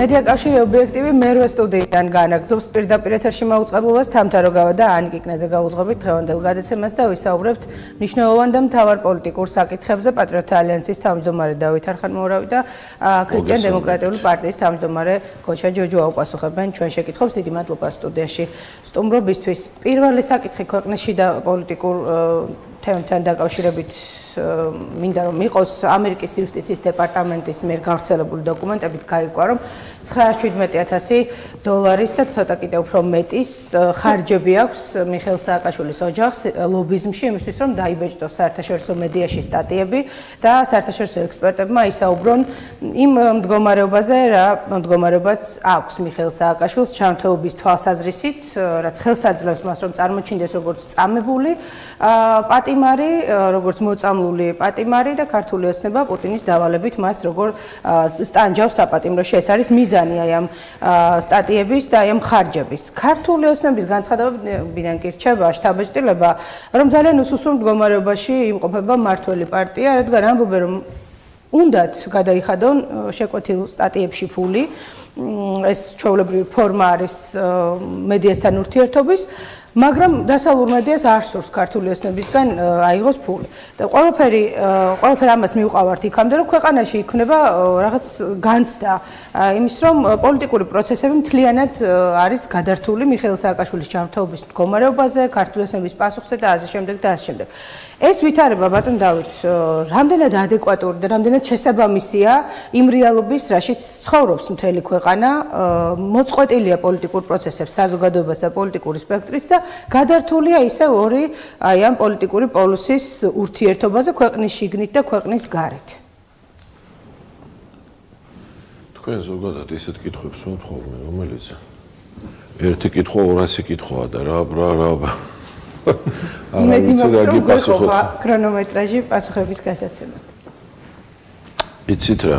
მედიაკავშირი ობიექტივი მერვე სტუდიიდან განაგრძობს პირდაპირ ეთერში მაუწყებლობას თამთაროგავა და ანიკ კიკნაძე გაუძღობით დღევანდელ გადაცემას და ვისაუბრებთ მნიშვნელოვან და მთავარ პოლიტიკურ საკითხებზე პატრიოტთა ალიანსის თავმჯდომარე დავით არხანმოურავი და ქრისტიან დემოკრატიული პარტიის თავმჯდომარე გოჩა ჯოჯო აუპასუხებენ ჩვენ შეკითხვებს. დიდი მადლობა სტუდიაში სტუმრობისთვის. პირველი საკითხი ქვეყნში და პოლიტიკურ თემთან დაკავშირებით მინდა რომ იყოს ამერიკის იუსტიციის დეპარტამენტის მიერ გავრცელებული დოკუმენტებით გაირკვა რომ $917,000 და ცოტა კიდევ უფრო მეტის ხარჯები აქვს მიხეილ სააკაშვილის ოჯახს ლობიზმში იმისთვის რომ დაიბეჭდოს საერთაშორისო მედიაში სტატიები და საერთაშორისო ექსპერტებმა ისაუბრონ იმ მდგომარეობაზე რა მდგომარეობაც აქვს მიხეილ სააკაშვილს ჩართულობის თვალსაზრისით რაც ხელსაძლევს მას რომ წარმოჩინდეს როგორც წამებული პატიმარი როგორც მოწამლული პატიმარი და ქართული ოცნება პუტინის დავალებით მას როგორ სტანჯავს საპატიმროში ეს არის მიზანი აი ამ სტატიების და აი ამ ხარჯების ქართული ოცნების განცხადებებიდან კი რჩება შტაბ-ბეჭდილება რომ ძალიან უსუსურ მდგომარეობაში იმყოფება მმართველი პარტია რადგან ამბობენ რომ უნდათ გადაიხადონ შეკვეთილ სტატიებში ფული ეს ჩვეულებრივი ფორმა არის მედიასთან ურთიერთობის მაგრამ დასავლურ მედიას არ სურს ქართული ოცნებისგან აიღოს ფული და ყველაფერი ამას მივყავართ იქამდე რომ ქვეყანაში იქნება რაღაც განცდა იმის რომ პოლიტიკური პროცესები მთლიანად არის გადართული მიხეილ სააკაშვილის ჩართულობის მდგომარეობაზე ქართული ოცნების პასუხზე და ასე შემდეგ და ასე შემდეგ ეს ვითარება ბატონ დავით რამდენად ადეკვატური და რამდენად შესაბამისია იმ რეალობის რაშიც ცხოვრობს მთელი ქვეყანა მოწყვეტილია პოლიტიკურ პროცესებს საზოგადოებას და პოლიტიკური სპექტრის და გადართულია ისე ორი აი ამ პოლიტიკური პოლუსის ურთიერთობაზე ქვეყნის შიგნით და ქვეყნის გარეთ. თქვენ ზოგადად ისეთ კითხვებს ვთხოვთ, რომელიც ერთი კითხვა 200 კითხვაა და რა იმედი მაქვს რომ გეყოფა ქრონომეტრაჟი პასუხების გასაცემად. იცით რა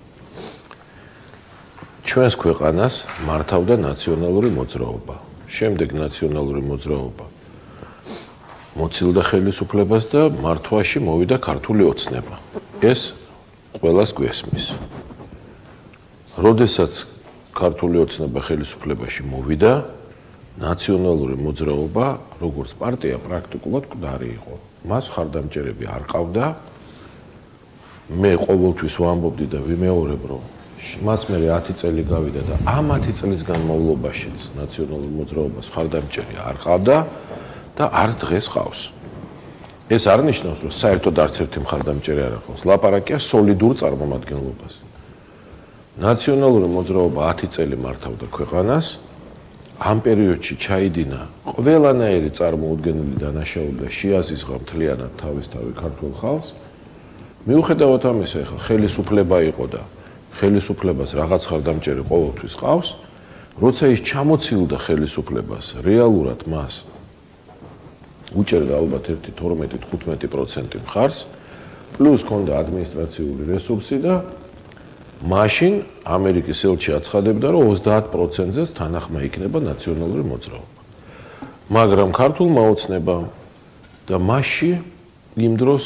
ჩვენს ქვეყანას მართავდა ნაციონალური მოძრაობა შემდეგ ნაციონალური მოძრაობა მოცილდა ხელისუფლებას და მართვაში მოვიდა ქართული ოცნება ეს ყველას გვესმის როდესაც ქართული ოცნება ხელისუფლებაში მოვიდა ნაციონალური მოძრაობა როგორც პარტია პრაქტიკულად მკვდარი იყო მას ხარდამჭერები არ ყავდა მე ყოველთვის ვამბობდი და ვიმეორებ რომ მას მე 10 წელი გავიდა და ამ 10 წლის განმავლობაშიც ნაციონალურ მოძრაობას ხარდამჭერი არ ყავდა და არც დღეს ყავს. ეს არ ნიშნავს რომ საერთოდ არც ერთი მხარდამჭერი არ ყავს. ლაპარაკია სოლიდურ წარმომადგენლობაზე. ნაციონალური მოძრაობა 10 წელი მართავდა ქვეყანას. ამ პერიოდში ჩაიდინა ყველანაირი წარმოუდგენელი დანაშაული და შეაზიზღა მთლიანად თავისთავი ქართულ ხალხს. მიუხედავად ამისა, ახლა ხელისუფლება იყო და ხელისუფლებას რაღაც ხარდამჭერი ყოველთვის ყავს, როცა ის ჩამოცილდა ხელისუფლებას, რეალურად მას უჭერდა ალბათ 12-15% მხარს, პლუს ჰქონდა ადმინისტრაციული რესურსი და მაშინ ამერიკის ელჩი აცხადებდა, რომ 30%-ზე თანახმა იქნება ნაციონალური მოძრაობა. მაგრამ ქართულმა ოცნებამ და მასში იმ დროს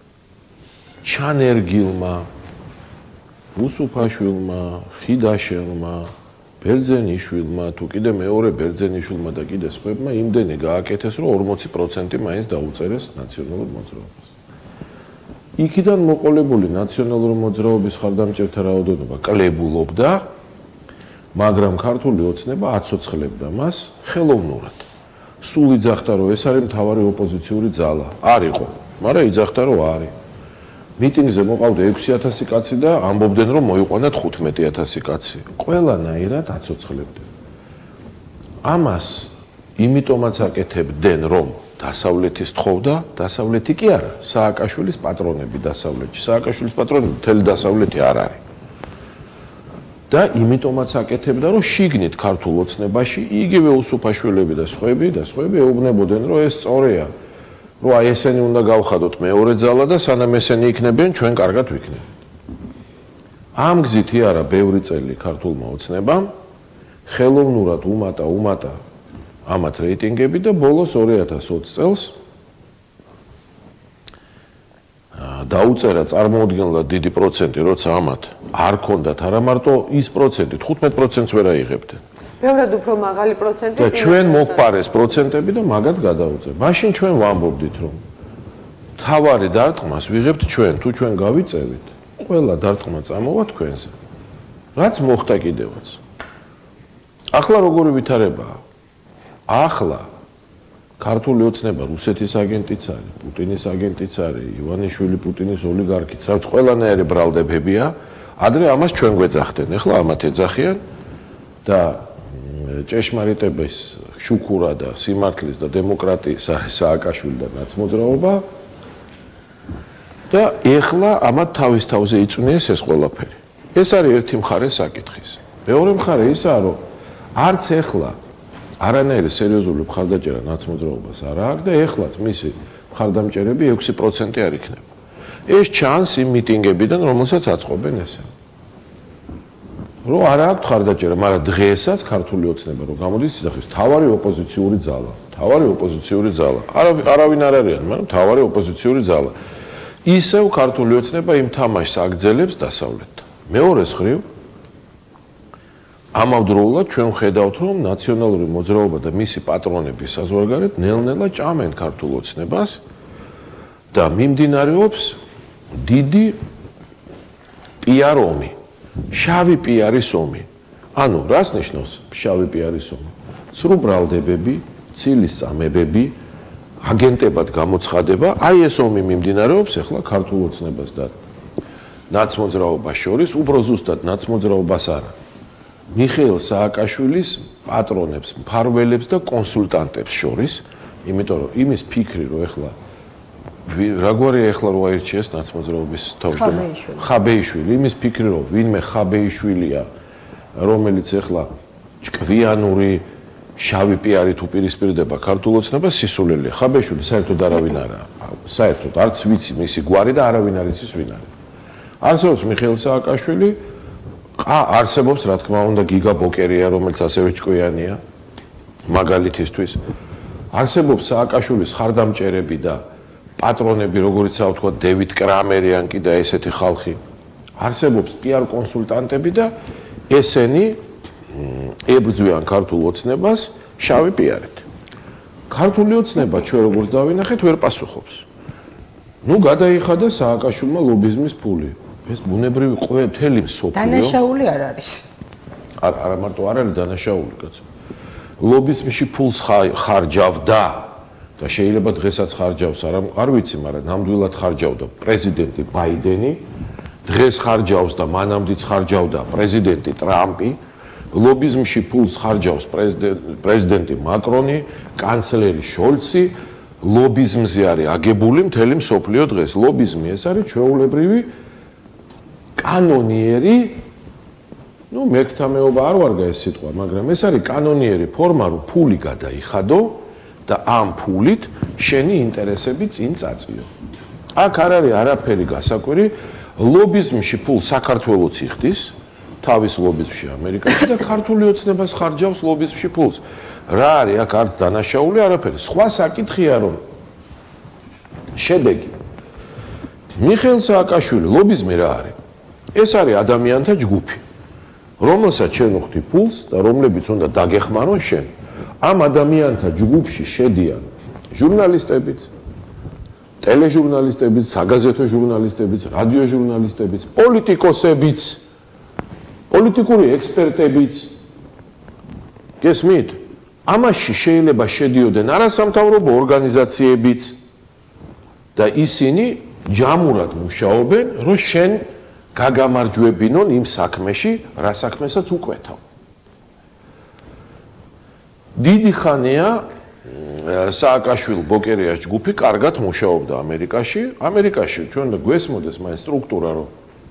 ჩანერგილმა უსუფაშვილმა, ხიდაშელმა, ბერძენიშვილმა, თუ კიდე მეორე ბერძენიშვილმა და კიდე სხვებმა იმდენი გააკეთეს, რომ 40% მაინც დაუწერეს ნაციონალურ მოძრაობას. იქიდან მოყოლებული ნაციონალური მოძრაობის ხარდამჭერთა რაოდენობა კლებულობდა, მაგრამ ქართული ოცნება აცოცხლებდა მას ხელოვნურად. სულ იძახდა, რომ ეს არის მთავარი ოპოზიციური ძალა. არ იყო, მაგრამ იძახდა, რომ არის. მიტინგზე მოყავდა 6,000 კაცი და ამბობდნენ რომ მოიყვანათ 15,000 კაცი. ყველანაირად აცოცხლებდნენ. ამას იმიტომაც აკეთებდნენ რომ დასავლეთის თხოვდა, დასავლეთი კი არა, სააკაშვილის პატრონები დასავლეთში. სააკაშვილის პატრონები მთელი დასავლეთი არ არის. და იმიტომაც აკეთებდა რომ შიგნით ქართულ ოცნებაში იგივე უსუფაშვილები და სხვები ეუბნებოდნენ რომ ეს სწორია. რომ აი ესენი უნდა გავხადოთ მეორე ძალა და სანამ ესენი იქნებიან ჩვენ კარგად ვიქნებით. ამ გზით არა ბევრი წელი ქართულმა ოცნებამ ხელოვნურად უმატა ამათ რეიტინგები და ბოლოს 2020 წელს დაუწერა წარმოუდგენლად დიდი პროცენტი, როცა ამათ არ ქონდათ არა მარტო ის პროცენტი, 15%-ს ვერ აიღებდნენ. ბევრად უფრო მაღალი პროცენტი და ჩვენ მოგყარეს პროცენტები და მაგათ გადაუწევ. მაშინ ჩვენ ვამბობდით, რომ თავარი დარტყმას ვიღებთ ჩვენ, თუ ჩვენ გავიწევით, ყველა დარტყმა წამოვა თქვენზე. რაც მოხდა კიდევაც. ახლა როგორი ვითარებაა? ახლა ქართული ოცნება რუსეთის აგენტიც არის, პუტინის აგენტიც არის, ივანიშვილი პუტინის ოლიგარქიც, რაც ყველანაირი ბრალდებებია, ადრე ამას ჩვენ გვეძახდნენ, ახლა ამათ ეძახიან და ჭეშმარიტების შუქურა და სიმართლის და დემოკრატიის არის სააკაშვილი და ნაცმოძრაობა და ეხლა ამათ თავის თავზე იწვნიეს ეს ყველაფერი. ეს არის ერთი მხარე საკითხის. მეორე მხარე ისაა, რომ არც ეხლა არანაირი სერიოზული მხარდაჭერა ნაცმოძრაობას არ აქვს და ეხლაც მისი მხარდამჭერები 6% არ იქნება. ეს ჩანს იმ მიტინგებიდან, რომელსაც აწყობენ ესე. რომ არ აქვს მხარდაჭერა, მაგრამ დღესაც ქართული ოცნება რომ გამოდის სიძახის თავარი ოპოზიციური ძალა. თავარი ოპოზიციური ძალა. არავინ არ არიან, მაგრამ თავარი ოპოზიციური ძალა. ისევ ქართული ოცნება იმ თამაშს აგრძელებს დასავლეთთან. მეორე მხრივ ამავდროულად ჩვენ ვხედავთ, რომ ნაციონალური მოძრაობა და მისი პატრონები საზღვარგარეთ ნელ-ნელა ჭამენ ქართულ ოცნებას და მიმდინარეობს დიდი პიარ ომი, შავი პიარის ომი. ანუ რას ნიშნავს შავი პიარის ომი? ცრუ ბრალდებები, ცილის წამებები, აგენტებად გამოცხადება, აი ეს ომი მიმდინარეობს ახლა ქართულ ოცნებას და ნაცმოძრაობას შორის, უფრო ზუსტად ნაცმოძრაობას არა. მიხეილ სააკაშვილის პატრონებს, მფარველებს და კონსულტანტებს შორის, იმიტომ რომ იმის ფიქრი რომ ეხლა რაგვარია ეხლა რო აირჩიეს ნაცმოძრაობის თავმჯდომარე ხაბეიშვილი, იმის ფიქრი რომ ვინმე ხაბეიშვილია, რომელიც ეხლა ჭკვიანური შავი პიარით უპირისპირდება ქართულ ოცნებას, სისულელია. ხაბეიშვილი საერთოდ არავინ არაა. საერთოდ არც ვიცი მისი გვარი და არავინ არ იცის ვინ არის. არსებობს მიხეილ სააკაშვილი, არსებობს რა თქმა უნდა გიგა ბოკერია, რომელიც ასევე ჭკვიანია მაგალითისთვის. არსებობს სააკაშვილის ხარდამჭერები და პატრონები, როგორიც ვთქვა, დევიდ კრამერიან კი და ესეთი ხალხი. არსებობს პიარ კონსულტანტები და ესენი ებრძვიან ქართულ ოცნებას შავი პიარით. ქართული ოცნება ჩვენ როგორც დავინახეთ, ვერ პასუხობს. ნუ გადაიხადა სააკაშვილმა ლობიზმის ფული. ეს ბუნებრივი ყველი მსოფლიო დანაშაული არ არის. არა მარტო არ არის დანაშაული, კაცო. ლობიზმში ფულს ხარჯავდა და შეიძლება დღესაც ხარჯავს, არ ვიცი, მაგრამ ნამდვილად ხარჯავდა პრეზიდენტი ბაიდენი, დღეს ხარჯავს და მანამდეც ხარჯავდა პრეზიდენტი ტრამპი, ლობიზმში ფულს ხარჯავს პრეზიდენტი მაკრონი, კანცლერი შოლცი, ლობიზმზე არის აგებული მთელი მსოფლიო დღეს. ლობიზმი ეს არის ჩვეულებრივი კანონიერი, ну, მეკთამეობა არ ვარგა ეს სიტყვა, მაგრამ ეს არის კანონიერი ფორმა, რომ ფული გადაიხადო და ამ ფულით შენი ინტერესები წინ წაწიო. აქ არ არის არაფერი გასაკვირი, ლობიზმში ფულ საქართველოს იხდის, თავის ლობიზმში ამერიკაში და ქართული ოცნებას ხარჯავს ლობიზმში ფულს. რა არის აქ არც დანაშაული, არაფერი. სხვა საკითხია, რომ შედეგი მიხეილ სააკაშვილი ლობიზმი რა არის? ეს არის ადამიანთა ჯგუფი, რომელსაც შენ უხდი ფულს და რომლებიც უნდა დაგეხმარონ შენ. ამ ადამიანთა ჯგუფში შედიან ჟურნალისტებიც, ტელეჟურნალისტებიც, საგაზეთო ჟურნალისტებიც, რადიო ჟურნალისტებიც, პოლიტიკოსებიც, პოლიტიკური ექსპერტებიც. გესმით? ამაში შეიძლება შედიოდნენ არასამთავრობო ორგანიზაციებიც და ისინი ჯამურად მუშაობენ, რომ შენ გაგამარჯვებინონ იმ საქმეში, რა საქმესაც უკვეთავ. დიდი ხანია სააკაშვილ ბოკერიას ჯგუფი კარგად მუშაობდა ამერიკაში. ამერიკაში ჩვენ და გვესმოდეს მაინც სტრუქტურა, რომ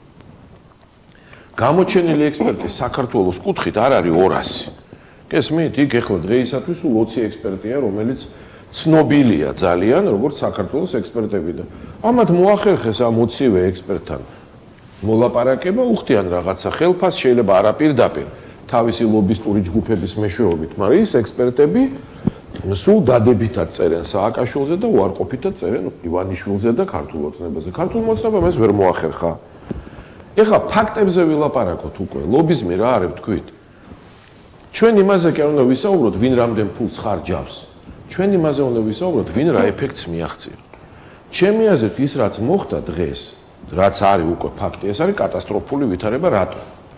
გამოჩენილი ექსპერტი საქართველოს კუთხით არ არის 200. გესმით? იქ ეხლა დღეისათვის 20 ექსპერტია, რომელიც ცნობილია ძალიან, როგორც საქართველოს ექსპერტები და ამათ მოახერხეს ამ 20 ექსპერტთან მოლაპარაკება, უხდიან რაღაცა ხელფას, შეიძლება არაპირდაპირ თავისი ლობისტური ჯგუფების მეშვეობით, მაგრამ ის ექსპერტები სულ დადებითად წერენ სააკაშვილზე და უარყოფითად წერენ ივანიშვილზე და ქართულ ოცნებაზე. ქართულ ოცნებამ ეს ვერ მოახერხა. ეხლა ფაქტებზე ვილაპარაკოთ უკვე. ლობიზმი რა არის თქვით? ჩვენ იმაზე კი არ უნდა ვისაუბროთ, ვინ რამდენ ფულს ხარჯავს. ჩვენ იმაზე უნდა ვისაუბროთ, ვინ რა ეფექტს მიაღწია. ჩემი აზრით ის რაც მოხდა დღეს, რაც არის უკვე ფაქტი, ეს არის კატასტროფული ვითარება რატო?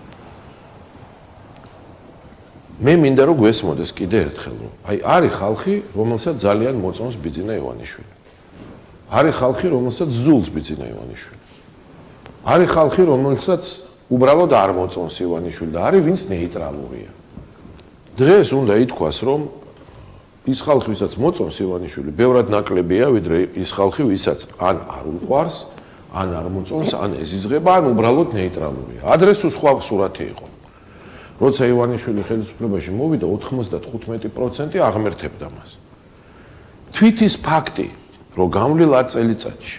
მე მინდა რომ გვესმოდეს კიდე ერთხელ, რომ აი არის ხალხი, რომელსაც ძალიან მოწონს ბიძინა ივანიშვილი. არის ხალხი, რომელსაც ზულს ბიძინა ივანიშვილი. არის ხალხი, რომელსაც უბრალოდ არ მოწონს ივანიშვილი და არის ვინც ნეიტრალურია. დღეს უნდა ითქვას, რომ ის ხალხი, ვისაც მოწონს ივანიშვილი, ბევრად ნაკლებია, ვიდრე ის ხალხი, ვისაც ან არ უყვარს, ან არ მოწონს, ან ეზიზღება, ან უბრალოდ ნეიტრალურია. ადრე სხვა სურათი იყო. როცა ივანიშვილი ხელისუფლებაში მოვიდა, 95% აღმერთებდა მას. თვით ის ფაქტი, რომ გავლილ 10 წელიწადში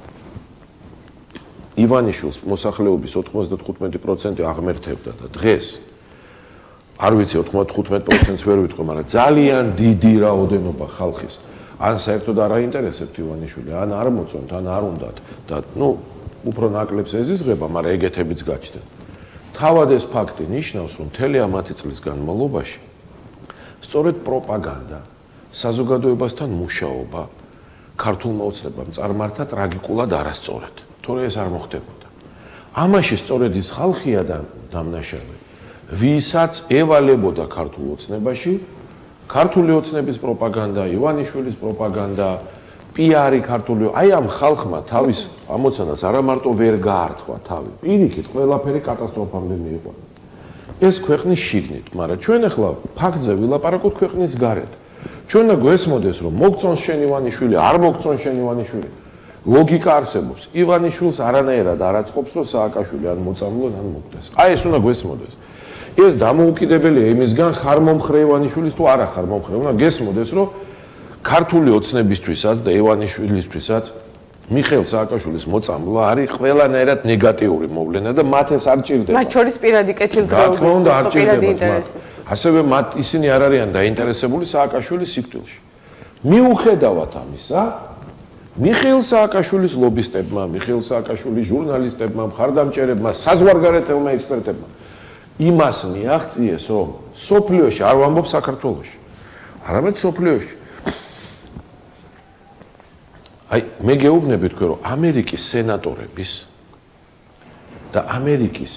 ივანიშვილს მოსახლეობის 95% აღმერთებდა და დღეს არ ვიცი 95%-ს ვერ ვიტყვი, მაგრამ ძალიან დიდი რაოდენობა ხალხის ან საერთოდ არ აინტერესებთ ივანიშვილი, ან არ მოწონთ, ან არ უნდათ და უფრო ნაკლებს ეზიზღება, მაგრამ ეგეთებიც გაჩნდნენ. თავად ეს ფაქტი ნიშნავს, რომ მთელი ამ 10 წლის განმავლობაში სწორედ პროპაგანდა, საზოგადოებასთან მუშაობა ქართულმა ოცნებამ წარმართა ტრაგიკულად არასწორად, თორე ეს არ მოხდებოდა. ამაში სწორედ ის ხალხია დამნაშავე, ვისაც ევალებოდა ქართულ ოცნებაში, ქართული ოცნების პროპაგანდა, ივანიშვილის პროპაგანდა, პიარი ქართული, აი ამ ხალხმა თავის ამოცანას არა მარტო ვერ გაართვა თავი, პირიქით ყველაფერი კატასტროფამდე მიიღო. ეს ქვეყნის შიგნით, მაგრამ ჩვენ ახლა ფაქტზე ვილაპარაკოთ ქვეყნის გარეთ. ჩვენ და გვესმოდეს, რომ მოგწონს შენ ივანიშვილი, არ მოგწონს შენ ივანიშვილი. ლოგიკა არსებობს. ივანიშვილს არანაირად არ აწყობს, რომ სააკაშვილი ან მოწამლონ, ან მოგდეს. აი ეს უნდა გვესმოდეს. ეს დამოუკიდებელია იმისგან, ხარ მომხრე ივანიშვილის თუ არა ხარ მომხრე. უნდა გესმოდეს, რომ ქართული ოცნებისთვისაც და ივანიშვილისთვისაც მიხეილ სააკაშვილის მოწამვლა არის ყველანაირად ნეგატიური მოვლენა და მათ ეს არ ჭირდება. მათ შორის პირადი კეთილდღეობის პირადი ინტერესისთვის. ასევე მათ ისინი არ არიან დაინტერესებული სააკაშვილის სიკვდილში. მიუხედავად ამისა, მიხეილ სააკაშვილის ლობისტებმა, მიხეილ სააკაშვილის ჟურნალისტებმა, მხარდამჭერებმა, საზღვარგარეთელმა ექსპერტებმა იმას მიაღწიეს, რომ სოფლიოში არ ვამბობ საქართველოში, არამედ სოფლიოში. აი, მე გეუბნები თქვენ, რომ ამერიკის სენატორების და ამერიკის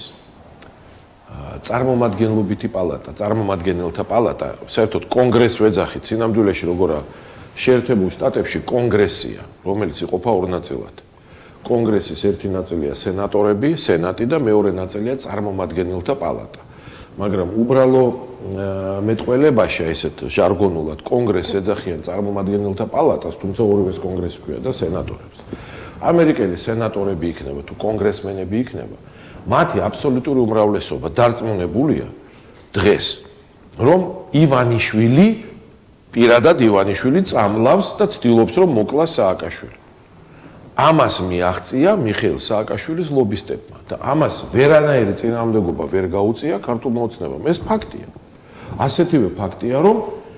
წარმომადგენლობითი პალატა, წარმომადგენელთა პალატა, საერთოდ კონგრესს ვეძახით, სინამდვილეში როგორა შეერთებულ შტატებში კონგრესია, რომელიც იყოფა ორ ნაწილად. კონგრესის ერთი ნაწილია სენატორები, სენატი და მეორე ნაწილია წარმომადგენელთა პალატა. მაგრამ უბრალო მეტყველებაში ესეთ ჟარგონულად კონგრესს ეძახიან წარმომადგენელთა პალატას, თუმცა ორივეს კონგრესი ქვია და სენატორებს. ამერიკელი სენატორები იქნება თუ კონგრესმენები იქნება, მათი აბსოლუტური უმრავლესობა დარწმუნებულია დღეს, რომ ივანიშვილი პირადად ივანიშვილი წამლავს და ცდილობს, რომ მოკლას სააკაშვილი. ამას მიაღწია მიხეილ სააკაშვილის ლობისტებმა და ამას ვერანაირი წინააღმდეგობა ვერ გაუწია ქართულმა ოცნებამ. ეს ფაქტია. ასეთივე ფაქტია, რომ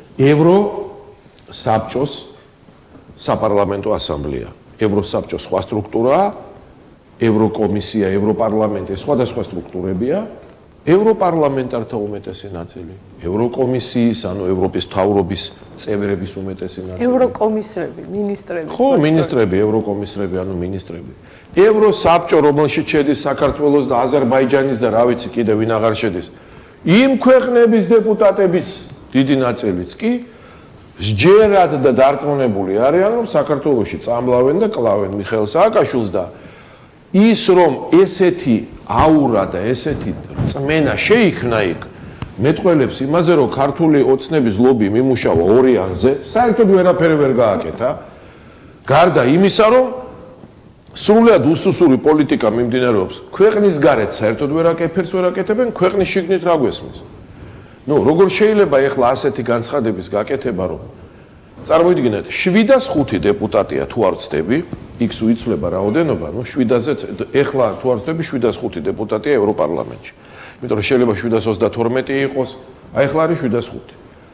ევროსაბჭოს საპარლამენტო ასამბლეა, ევროსაბჭოს სხვა სტრუქტურაა, ევროკომისია, ევროპარლამენტი, სხვადასხვა სტრუქტურებია, ევროპარლამენტართა უმეტესი ნაწილი, ევროკომისიის, ანუ ევროპის მთავრობის წევრების უმეტესი ნაწილი. ევროკომისრები, მინისტრები. ხო, მინისტრები, ევროკომისრები, ანუ მინისტრები. ევროსაბჭო, რომელშიც შედის საქართველოს და აზერბაიჯანის და რა ვიცი კიდე ვინ აღარ შედის. იმ ქვეყნების დეპუტატების დიდი ნაწილიც კი სჯერად და დარწმუნებული არიან, რომ საქართველოში წამლავენ და კლავენ მიხეილ სააკაშვილს და ის რომ ესეთი აურა და ესეთი წმენა შეიქმნა იქ მეტყველებს იმაზე, რომ ქართული ოცნების ლობი მიმუშავა ორიანზე, საერთოდ ვერაფერი ვერ გააკეთა. გარდა იმისა, რომ სრულად უსუსური პოლიტიკა მიმდინარეობს ქვეყნის გარეთ, საერთოდ ვერაკეთებს, ვერაკეთებენ, ქვეყნის შიგნით რა გვესმის. როგორ შეიძლება ეხლა ასეთი განცხადების გაკეთება, რომ წარმოიდგინეთ 705 დეპუტატია თუ არ ვცდები, X უიცვლება რაოდენობა, 7-ზეც ეხლა თუ არ ვცდები 705 დეპუტატია ევროპარლამენტში. იმიტომ რომ შეიძლება 732 იყოს, აი ეხლა არის 705.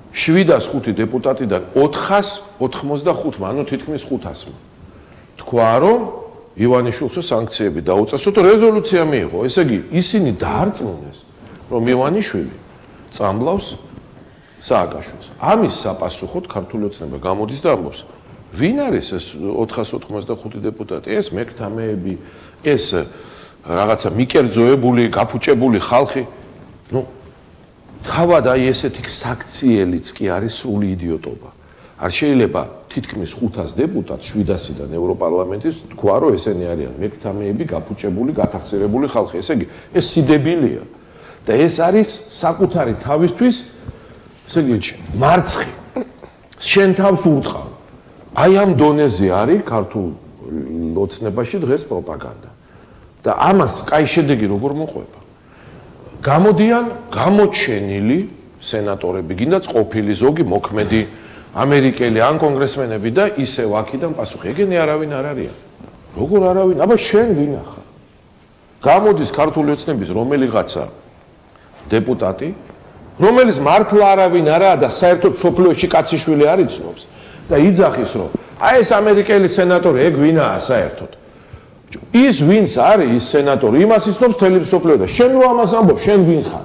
705 დეპუტატიდან 495-მა, ანუ თითქმის 500-მა. თქვა, რომ ივანიშვილს სანქციები დაუწესოთ, რეზოლუცია მიიღო. ესე იგი, ისინი დაარწმუნეს, რომ ივანიშვილი წამლავს სააკაშვილს. ამის საპასუხოდ ქართული ოცნება გამოდის და ამბობს, ვინ არის ეს 495 დეპუტატი? ეს მექთამეები, ეს რაღაცა მიკერძოებული, გაფუჭებული ხალხი. ნუ თავად აი ესეთი საქციელიც კი არის სრული იდიოტობა. არ შეიძლება თითქმის 500 დეპუტატს 700-დან ევროპარლამენტის თქვა, რომ ესენი არიან მექთამეები, გაფუჭებული, გათახცერებული ხალხი. ესე იგი, ეს სიდებილია და ეს არის საკუთარი თავისთვის, ესე იგი, მარცხი. შენ თავს ურტყავ. აი ამ დონეზე არის ქართულ ოცნებაში დღეს პროპაგანდა. და ამას კაი შედეგი როგორ მოყვება? გამოდიან გამოჩენილი სენატორები, გინდაც ყოფილი ზოგი მოქმედი ამერიკელი ან კონგრესმენები და ისევ აქედან პასუხი. ეგენი არავინ არ არიან. როგორ არავინ? აბა შენ ვინ ახლა? გამოდის ქართული ოცნების რომელიღაცა დეპუტატი, რომელიც მართლა არავინ არაა და საერთოდ სოფლიოში კაციშვილი არ იცნობს და იძახის, რომ აი ეს ამერიკელი სენატორი ეგ ვინაა საერთოდ? ის ვინც არის ის სენატორი, იმას იცნობს მთელი სოფლიო და შენ რო ამას ამბობ, შენ ვინ ხარ?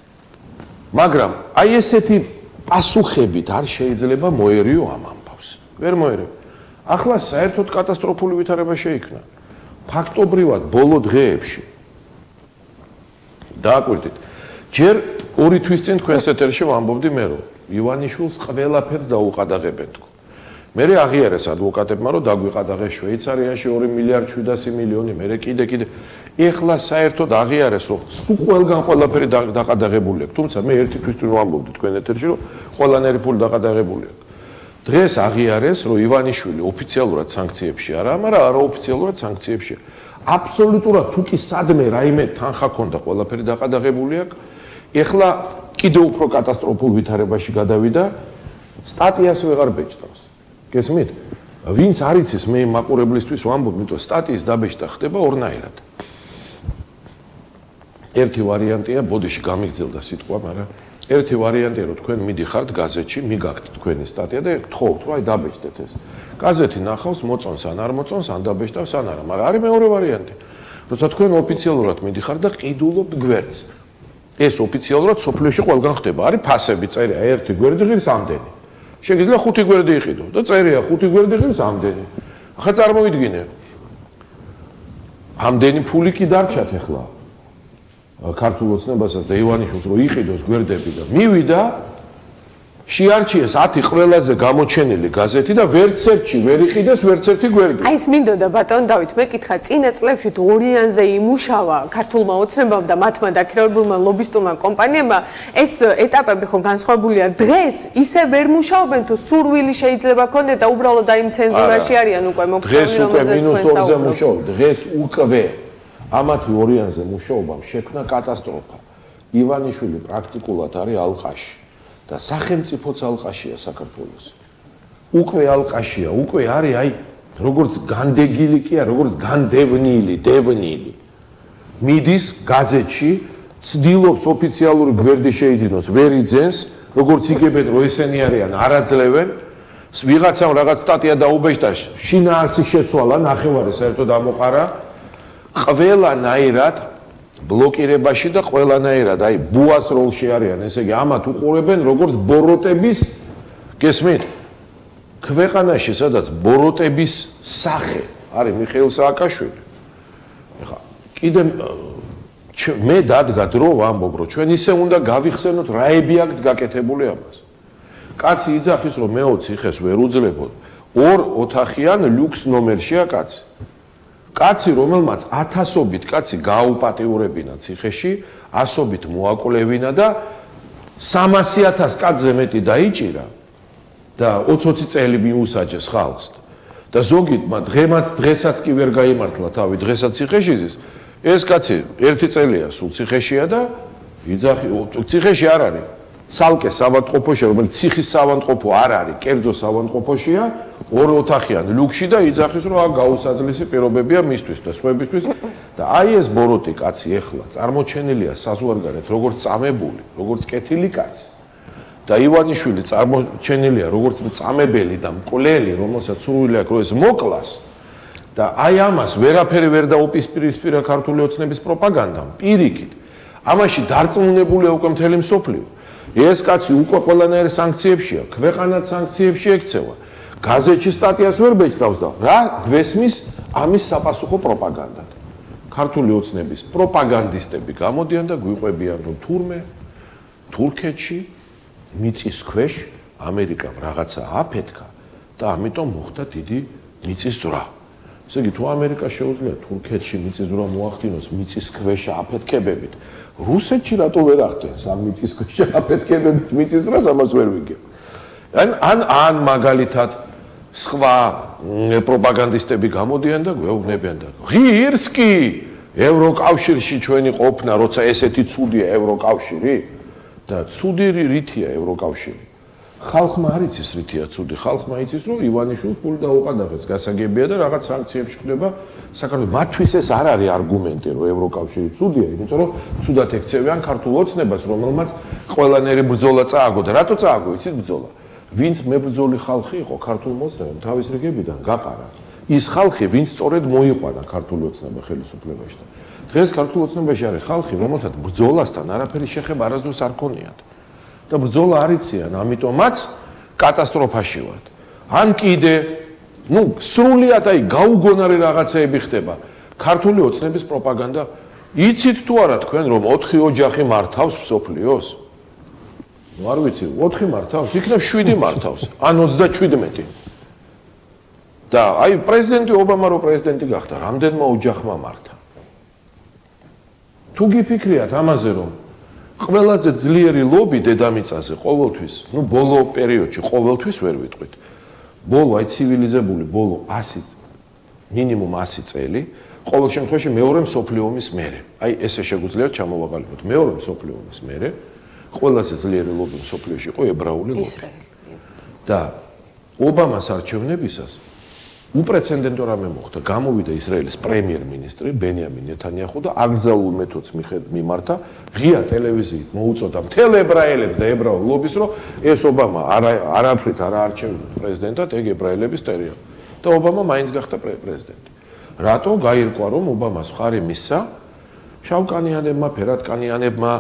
მაგრამ აი ესეთი პასუხებით არ შეიძლება მოერიო ამ ამბავს. ვერ მოერევ. ახლა საერთოდ კატასტროფული ვითარება შეიქმნა. ფაქტობრივად ბოლო დღეებში დააკვირდით. ჯერ 2 თვის წინ თქვენს ეთერში ვამბობდი მე, რომ ივანიშვილს ყველაფერს დაუყადაღებენ თქო. მე აღიარეს ადვოკატებმა, რომ დაგვიყადაღეს შვეიცარიაში 2 მილიარდ 700 მილიონი, მე კიდე. ეხლა საერთოდ აღიარეს, რომ სულ ყველგან ყველაფერი დაყადაღებული აქვს. თუმცა მე 1 თვის წინ ვამბობდი თქვენ ეთერში, რომ ყველანაირი ფული დაყადაღებული აქვს. დღეს აღიარეს, რომ ივანიშვილი ოფიციალურად სანქციებში არაა, მაგრამ არაოფიციალურად სანქციებში. აბსოლუტურად თუ კი სადმე რაიმე თანხა ქონდა, ყველაფერი დაყადაღებული აქვს. ეხლა კიდევ უფრო კატასტროფულ ვითარებაში გადავიდა, სტატიას ვეღარ ბეჭდავს. გესმით? ვინც არ იცის, მე მაყურებლისთვის ვამბობ, იმიტომ სტატიის დაბეჭდა ხდება ორნაირად. ერთი ვარიანტია, ბოდიში გამიგძელდა სიტყვა, მაგრამ ერთი ვარიანტია, რომ თქვენ მიდიხართ გაზეთში, მიგაქვთ თქვენი სტატია და გთხოვთ, რომ აი დაბეჭდეთ ეს. გაზეთი ნახავს, მოწონს ან არ მოწონს, ან დაბეჭდავს, ან არა, მაგრამ არის მეორე ვარიანტი. როცა თქვენ ოფიციალურად მიდიხართ და ყიდულობთ გვერდს. ეს ოფიციალურად სოფლიოში ყველგან ხდება. არის ფასები წერია, ერთი გვერდი ღირს ამდენი. შეგიძლია 5 გვერდი იყიდო და წერია 5 გვერდი ღირს ამდენი. ახლა წარმოიდგინე. ამდენი ფული კი დარჩათ ახლა. ქართულ ოცნებასაც და ივანიშვილს რო იყიდოს გვერდები და მივიდა შეარჩიეს 10 ყველაზე გამოჩენილი გაზეთი და ვერც ერთში ვერ იყიდეს ვერც ერთი გვერდი. აი ეს მინდოდა ბატონ დავით, მე კითხა, წინა წლებში თუ ორიანზე იმუშავა ქართულმა ოცნებამ და მათმა დაქირავებულმა ლობისტურმა კომპანიებმა, ეს ეტაპები ხო განსხვავებულია. დღეს ისე ვერ მუშაობენ თუ სურვილი შეიძლება ქონდეთ და უბრალოდ აი იმ ცენზურაში არიან უკვე მოქცეული, რომელზეც თქვენ საუბრობთ. დღეს უკვე ამათი ორიანზე მუშაობამ შექმნა კატასტროფა. ივანიშვილი პრაქტიკულად არის ალყაში და სახელმწიფოც ალყაშია საქართველოს. უკვე ალყაშია, უკვე არის აი როგორც განდეგილი კი არა, როგორც განდევნილი, დევნილი. მიდის გაზეთში, ცდილობს ოფიციალური გვერდი შეიძინოს, ვერ იძენს, როგორც იგებენ, რომ ესენი არიან, არაძლევენ. ვიღაცამ რაღაც სტატია დაუბეჭდა, შინაარსი შეცვალა, ნახევარი საერთოდ ამოყარა. ყველანაირად ბლოკირებაში და ყველანაირად აი ბუას როლში არიან, ესე იგი ამათ უყურებენ როგორც ბოროტების, გესმით? ქვეყანაში სადაც ბოროტების სახე არის მიხეილ სააკაშვილი. ეხლა კიდე მე დადგა დრო ვამბობ, რომ ჩვენ ისე უნდა გავიხსენოთ რაები აქვს გაკეთებული ამას. კაცი იძახის, რომ მე 20 ხეს ვერ უძლებოდ, 2 ოთახიან ლუქს ნომერშია კაცი. კაცი, რომელმაც 1000-ობით კაცი გააუპატიურებინა ციხეში, 100-ობით მოაკვლევინა და 300,000 კაცზე მეტი დაიჭირა და 20 წელი მიუსაჯეს ხალხს. და ზოგი დღესაც კი ვერ გაიმართლა თავი, დღესაც ციხეში ზის. ეს კაცი 1 წელია სულ ციხეშია და იძახი, ციხეში არ არის. სალკე სავანტყოფოშია, რომელიც ციხის სავანტყოფო არ არის, კერძო სავანტყოფოშია, 2 ოთახიან ლუქში და იძახის, რომ აქ გაუსაძლისი პირობებია მისთვის და სხვებისთვის და აი ეს ბოროტი კაცი ეხლა წარმოჩენილია საზღვარგარეთ, როგორც წამებული, როგორც კეთილი კაცი. და ივანიშვილი წარმოჩენილია როგორც მწამებელი და მკვლელი, რომელსაც სურვილი აქვს რომ ეს მოკლას და აი ამას ვერაფერი ვერ დაუპირისპირა ქართული ოცნების პროპაგანდამ, პირიქით. ამაში დარწმუნებულია უკვე მთელი მსოფლიო. ეს კაცი უკვე ყველანაირ სანქციებშია, ქვეყანაც სანქციებში ექცევა. გაზეთში სტატიას ვერ ბეჭდავს და რა გვესმის ამის საპასუხო პროპაგანდად. ქართული ოცნების პროპაგანდისტები გამოდიან და გვიყვებიან რომ თურმე თურქეთში მიწის ქვეშ ამერიკამ რაღაცა აფეთქა და ამიტომ მოხდა დიდი მიწის ზრა. ესე იგი თუ ამერიკა შეუძლია თურქეთში მიწის ზრა მოახდინოს მიწის ქვეშ აფეთქებებით, რუსეთში რატო ვერ ახდენს ამ მიწის ქვეშ აფეთქებებით მიწის ზრას, ამას ვერ ვიგებ. ან მაგალითად სხვა პროპაგანდისტები გამოდიან და გვეუბნებიან და ღირს კი ევროკავშირში ჩვენი ყოფნა, როცა ესეთი ცუდია ევროკავშირი და ცუდი რითია ევროკავშირი. ხალხმა არ იცის რითია ცუდი, ხალხმა იცის რომ ივანიშვილს ფული დაუყადაღეს, გასაგებია და რაღაც სანქციებში ხდება საქართველოს. მათთვის ეს არ არის არგუმენტი რომ ევროკავშირი ცუდია, იმიტომ რომ ცუდად ექცევიან ქართულ ოცნებას, რომელმაც ყველანაირი ბრძოლა წააგო და რატო წააგო იცით ბრძოლა? ვინც მებრძოლი ხალხი იყო ქართულ ოცნებამ თავის რიგებიდან გაყარა. ის ხალხი, ვინც სწორედ მოიყვანა ქართულ ოცნება ხელისუფლებაში. დღეს ქართულ ოცნებაში არის ხალხი, რომელთაც ბრძოლასთან არაფერი შეხება არასდროს არ ქონიათ. და ბრძოლა არ იციან, ამიტომაც კატასტროფაში ვართ. ან კიდე, სრულიად აი გაუგონარი რაღაცეები ხდება. ქართული ოცნების პროპაგანდა, იცით თუ არა თქვენ რომ 4 ოჯახი მართავს მსოფლიოს? არ ვიცი, 4 მართავს, იქნებ 7 მართავს, ან 37. და აი პრეზიდენტი ობამა რო პრეზიდენტი გახდა, რამდენმა ოჯახმა მართა. თუ გიფიქრიათ ამაზე რომ ყველაზე ძლიერი ლობი დედამიწაზე ყოველთვის, ბოლო პერიოდში ყოველთვის ვერ ვიტყვით. ბოლო აი ცივილიზებული ბოლო 100 მინიმუმ 100 წელი, ყოველ შემთხვევაში მეორე მსოფლიო ომის მერე. აი ესე შეგვიძლია ჩამოვაყალიბოთ. მეორე მსოფლიო ომის მერე ყველაზე ძლიერი ლობი მსოფლიოში იყო ებრაული ლობი. და ობამას არჩევნებისას უპრეცედენტო რამე მოხდა. გამოვიდა ისრაელის პრემიერ-მინისტრი ბენიამინ ნეთანიაჰუ და აკრძალულ მეთოდს მიმართა ღია ტელევიზიით მოუწოდა მთელ ებრაელებს და ებრაულ ლობის, რომ ეს ობამა არაფრით არ აარჩევდა პრეზიდენტად, ეგ ებრაელების ტერია. და ობამა მაინც გახდა პრეზიდენტი. რატო გაირკვა რომ ობამას ხარი მისცა შავკანიანებმა, ფერადკანიანებმა,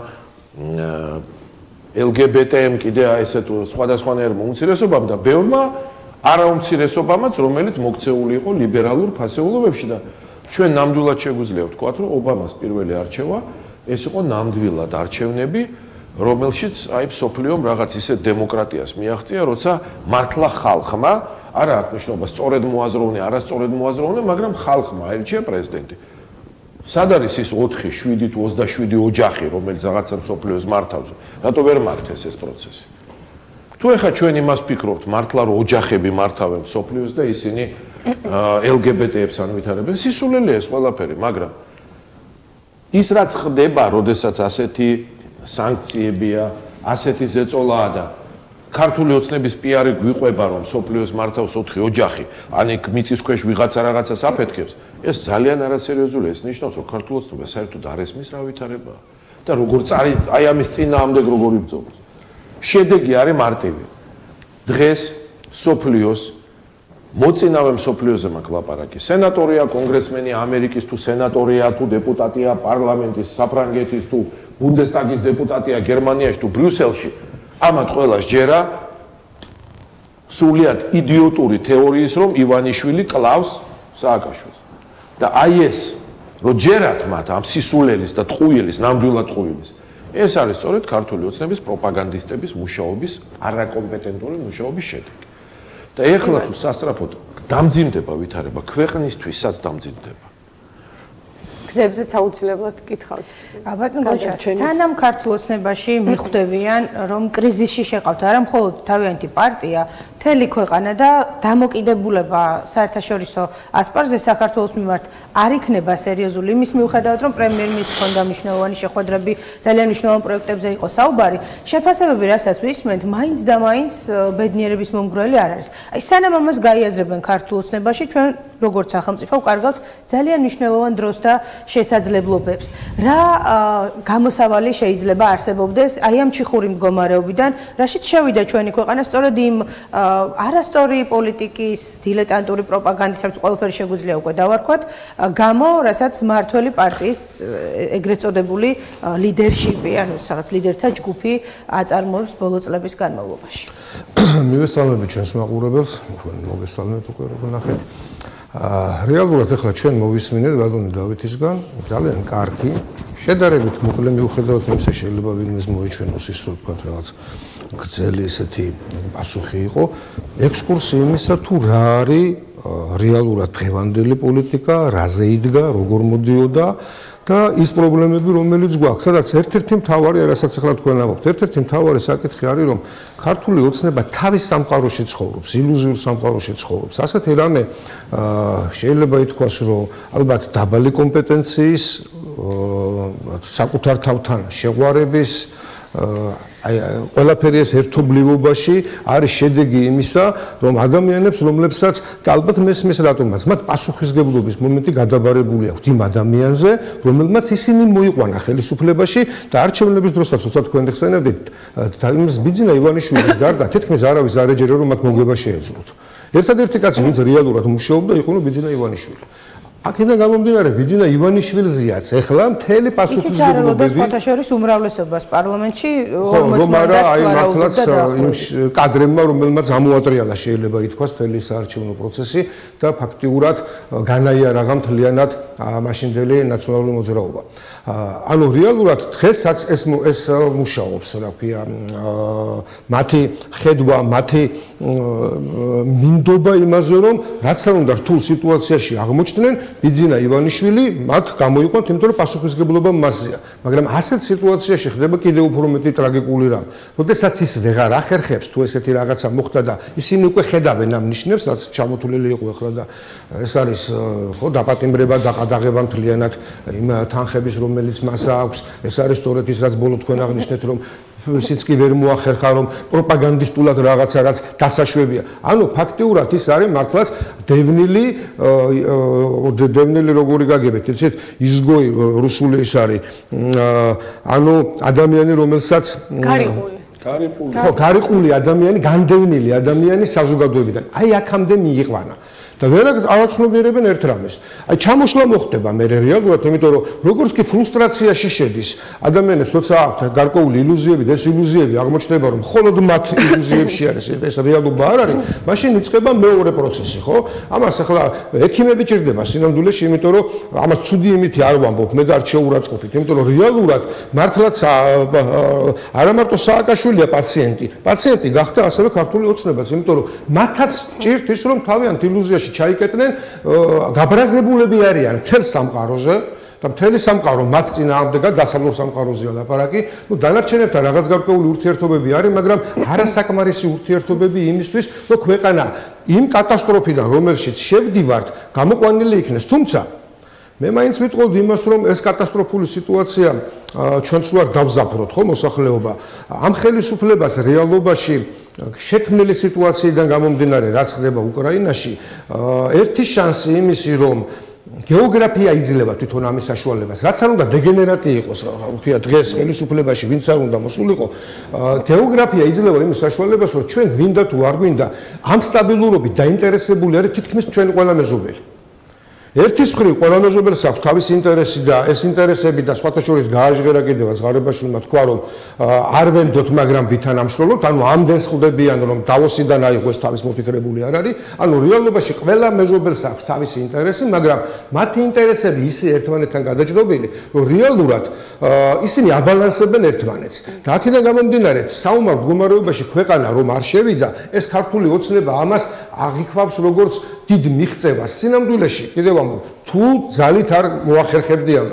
LGBT-მ კიდე ესე თუ სხვადასხვანაირმა უმცირესობამ და ბევრმა არაუმცირესობამაც, რომელიც მოქცეული იყო ლიბერალურ ფასეულობებში და ჩვენ ნამდვილად შეგვიძლია ვთქვათ, რომ ობამას პირველი არჩევა ეს იყო ნამდვილად არჩევნები, რომელშიც აი მსოფლიომ რაღაც ისეთ დემოკრატიას მიაღწია, როცა მართლა ხალხმა, არა აქვს მნიშვნელობა სწორედ მოაზროვნე, არასწორედ მოაზროვნე, მაგრამ ხალხმა აირჩია პრეზიდენტი. სად არის ის 4, 7 თუ 27 ოჯახი, რომელიც რაღაცა მსოფლიოს მართავს? რატო ვერ მართეს ეს პროცესი? თუ ეხა ჩვენ იმას ვფიქრობთ, მართლა რომ ოჯახები მართავენ მსოფლიოს და ისინი LGBT-ებს ანვითარებენ, სისულელეა ეს ყველაფერი, მაგრამ ის რაც ხდება, როდესაც ასეთი სანქციებია, ასეთი ზეწოლაა და ქართული ოცნების პიარი გვიყვება, რომ მსოფლიოს მართავს 4 ოჯახი, ან იქ მიწის ქვეშ ვიღაცა რაღაცას აფეთქებს, ეს ძალიან არასერიოზულია. ეს ნიშნავს, რომ ქართული ოცნება საერთოდ არ ესმის რა ვითარებაა და როგორ აი ამის წინააღმდეგ როგორ იბრძოლოს. შედეგი არის მარტივი. დღეს სოფლიოს მოწინავე მსოფლიოზე მაქვს ლაპარაკი. სენატორია, კონგრესმენი ამერიკის თუ სენატორია თუ დეპუტატია პარლამენტის, საფრანგეთის თუ ბუნდესტაგის დეპუტატია გერმანიაში თუ ბრიუსელში, ამათ ყველას ჯერა სრულიად იდიოტური თეორიის, რომ ივანიშვილი კლავს სააკაშვილს. და აი ეს, რომ ჯერათ მათ ამ სისულელის და ტყუილის, ნამდვილად ტყუილის, ეს არის სწორედ ქართული ოცნების პროპაგანდისტების მუშაობის, არაკომპეტენტური მუშაობის შედეგი. და ეხლა თუ სასწრაფოდ დამძიმდება ვითარება, ქვეყნისთვისაც დამძიმდება. გზებზეც აუცილებლად გითხავთ. ბატონო გოჩა, სანამ ქართულ ოცნებაში მიხვდებიან, რომ კრიზისში შეყავთ, არა მხოლოდ თავიანთი პარტია, მთელი ქვეყანა და დამოკიდებულება საერთაშორისო ასპარეზზე საქართველოს მიმართ არ იქნება სერიოზული. იმის მიუხედავად, რომ პრემიერ-მინისტრს ჰქონდა მნიშვნელოვანი შეხვედრები, ძალიან მნიშვნელოვან პროექტებზე იყო საუბარი, შეფასებები, რასაც ვისმენთ, მაინც და მაინც ბედნიერების მომგვრელი არ არის. აი სანამ ამას გაიაზრებენ ქართულ ოცნებაში, ჩვენ როგორც სახელმწიფო ვკარგავთ ძალიან მნიშვნელოვან დროს და შესაძლებლობებს. რა გამოსავალი შეიძლება არსებობდეს აი ამ ჩიხური მდგომარეობიდან, რაშიც შევიდა ჩვენი ქვეყანა სწორედ იმ არასწორი პოლიტიკის, დილეტანტური პროპაგანდის, რაც ყველაფერი შეგვიძლია უკვე დავარქვათ, გამო, რასაც მმართველი პარტიის ეგრეთ წოდებული ლიდერშიპი, ანუ რაღაც ლიდერთა ჯგუფი აწარმოებს ბოლო წლების განმავლობაში. მივესალმები ჩვენს მაყურებელს, მოგესალმებით უკვე როგორ ნახეთ. რეალურად ახლა ჩვენ მოვისმინეთ ბატონი დავითისგან ძალიან კარგი, შედარებით მოკლე მიუხედავად იმისა, შეიძლება ვინმეს მოიჩვენოს ის რომ თქვა რაღაც გრძელი ესეთი პასუხი იყო, ექსკურსი იმისა თუ რა არის რეალურად დღევანდელი პოლიტიკა, რაზე იდგა, როგორ მოდიოდა და ის პრობლემები, რომელიც გვაქვს, სადაც ერთ-ერთი მთავარი, რასაც ახლა თქვენ ამბობთ, ერთ-ერთი მთავარი საკითხი არის, რომ ქართული ოცნება თავის სამყაროში ცხოვრობს, ილუზიურ სამყაროში ცხოვრობს. ასეთი რამე შეიძლება ითქვას, რომ ალბათ დაბალი კომპეტენციის, საკუთარ თავთან შეყვარების აი ყველაფერი ეს ერთობლივობაში არის შედეგი იმისა, რომ ადამიანებს, რომლებსაც და ალბათ მესმის რატომაც, მათ პასუხისგებლობის მომენტი გადაბარებული აქვთ იმ ადამიანზე, რომელმაც ისინი მოიყვანა ხელისუფლებაში და არჩევნების დროსაც, როცა თქვენ ხსენებდით, იმის ბიძინა ივანიშვილის გარდა თითქმის არავის არ ეჯერა, რომ მათ მოგება შეეძლოთ. ერთადერთი კაცი, ვინც რეალურად მუშაობდა, იყო ბიძინა ივანიშვილი. აქედან გამომდინარე, ბიძინა ივანიშვილზეაც ეხლა მთელი პასუხისმგებლობები ისიც არ ელოდა სხვათა შორის უმრავლესობას პარლამენტში 40 მანდატს ვარაუდობდა და იმ კადრებმა, რომელმაც ამოატრიალა შეიძლება ითქვას მთელი საარჩევნო პროცესი და ფაქტიურად განაიარაღა მთლიანად მაშინდელი ნაციონალური მოძრაობა. ანუ რეალურად დღესაც ეს მუშაობს, რა ქვია, მათი ხედვა, მათი მინდობა იმაზე, რომ რაც არ უნდა რთულ სიტუაციაში აღმოჩნდნენ, ბიძინა ივანიშვილი მათ გამოიყვანთ, იმიტომ რომ პასუხისგებლობა მასზეა. მაგრამ ასეთ სიტუაციაში ხდება კიდევ უფრო მეტი ტრაგიკული რამ. როდესაც ის ვეღარ ახერხებს, თუ ესეთი რაღაცა მოხდა და ისინი უკვე ხედავენ ამ ნიშნებს, რაც ჩამოთვლილი იყო ახლა და ეს არის ხო დაპატიმრება, დაყადაღება მთლიანად იმ თანხების, რომელიც მას აქვს. ეს არის სწორედ ის, რაც ბოლო თქვენ აღნიშნეთ, რომ ისიც კი ვერ მოახერხა, რომ პროპაგანდისტულად რაღაცა რაც დასაშვებია. ანუ ფაქტიურად ის არის მართლაც დევნილი როგორი გაგებეთ, იცით, izgoi რუსული ის არის. ანუ ადამიანი, რომელსაც გარიყული ადამიანი, განდევნილი ადამიანი საზოგადოებიდან. აი აქამდე მიიყვანა. და ვერ არაცნობიერებენ ერთ რამეს. აი ჩამოშლა მოხდება მე რეალურად, იმიტომ რომ როგორც კი ფრუსტრაციაში შედის, ადამიანებს როცა აქვთ გარკვეული ილუზიები და ეს ილუზიები აღმოჩნდება, რომ მხოლოდ მათ ილუზიებში არის, ეს რეალობა არ არის, მაშინ იწყება მეორე პროცესი, ხო? ამას ახლა ექიმები ჭირდება სინამდვილეში, იმიტომ რომ ამას ცუდი იმითი არ ვამბობ, მე და არ შეურაცხყოფით, იმიტომ რომ რეალურად მართლაც არა მარტო სააკაშვილია პაციენტი გახდა ასევე ქართული ოცნებაც, იმიტომ რომ მათაც ჭირთ ის, რომ თავიანთ ილუზიაში ჩაიკეტნენ, გაბრაზებულები არიან მთელ სამყაროზე და მთელი სამყარო მათ წინააღმდეგად დასავლურ სამყაროზეა ლაპარაკი. ნუ დანარჩენებთან რაღაც გარკვეული ურთიერთობები არის, მაგრამ არასაკმარისი ურთიერთობები იმისთვის, რომ ქვეყანა იმ კატასტროფიდან, რომელშიც შევდივართ, გამოყვანილი იქნეს. თუმცა მე მაინც ვიტყოდი იმას, რომ ეს კატასტროფული სიტუაცია ჩვენც ვარ დავზაფროთ, ხო, მოსახლეობა. ამ ხელისუფლებას რეალობაში შექმნილი სიტუაციიდან გამომდინარე, რაც ხდება უკრაინაში, ერთი შანსი იმისი, რომ გეოგრაფია იძლევა თვითონ ამის საშუალებას, რაც არ უნდა დეგენერატი იყოს, ვთქვია, დღეს ხელისუფლებაში ვინც არ უნდა მოსულიყო, გეოგრაფია იძლევა იმის საშუალებას, რომ ჩვენ გვინდა თუ არ გვინდა, ამ სტაბილურობით დაინტერესებული არის თითქმის ჩვენი ყველა მეზობელი. ერთის მხრივ ყველა მეზობელს აქვს თავისი ინტერესი და ეს ინტერესები და სხვათა შორის გააჟღერა კიდევაც ღარიბაშვილმა თქვა, რომ არ ვენდოთ, მაგრამ ვითანამშრომლობთ, ანუ ამდენს ხვდებიან, რომ დავოსიდან აიღო ეს თავის მოფიქრებული არ არის. ანუ რეალობაში ყველა მეზობელს აქვს თავისი ინტერესი, მაგრამ მათი ინტერესები ისე ერთმანეთთან გადაჯდობილი, რომ რეალურად ისინი აბალანსებენ ერთმანეთს. და აქედან გამომდინარე, საომარ მდგომარეობაში ქვეყანა რომ არ შევიდა, ეს ქართული ოცნება ამას აღიქვავს როგორც დიდ მიღწევას სინამდვილეში. კიდევ ამბობ, თუ ძალით არ მოახერხებდი ამას,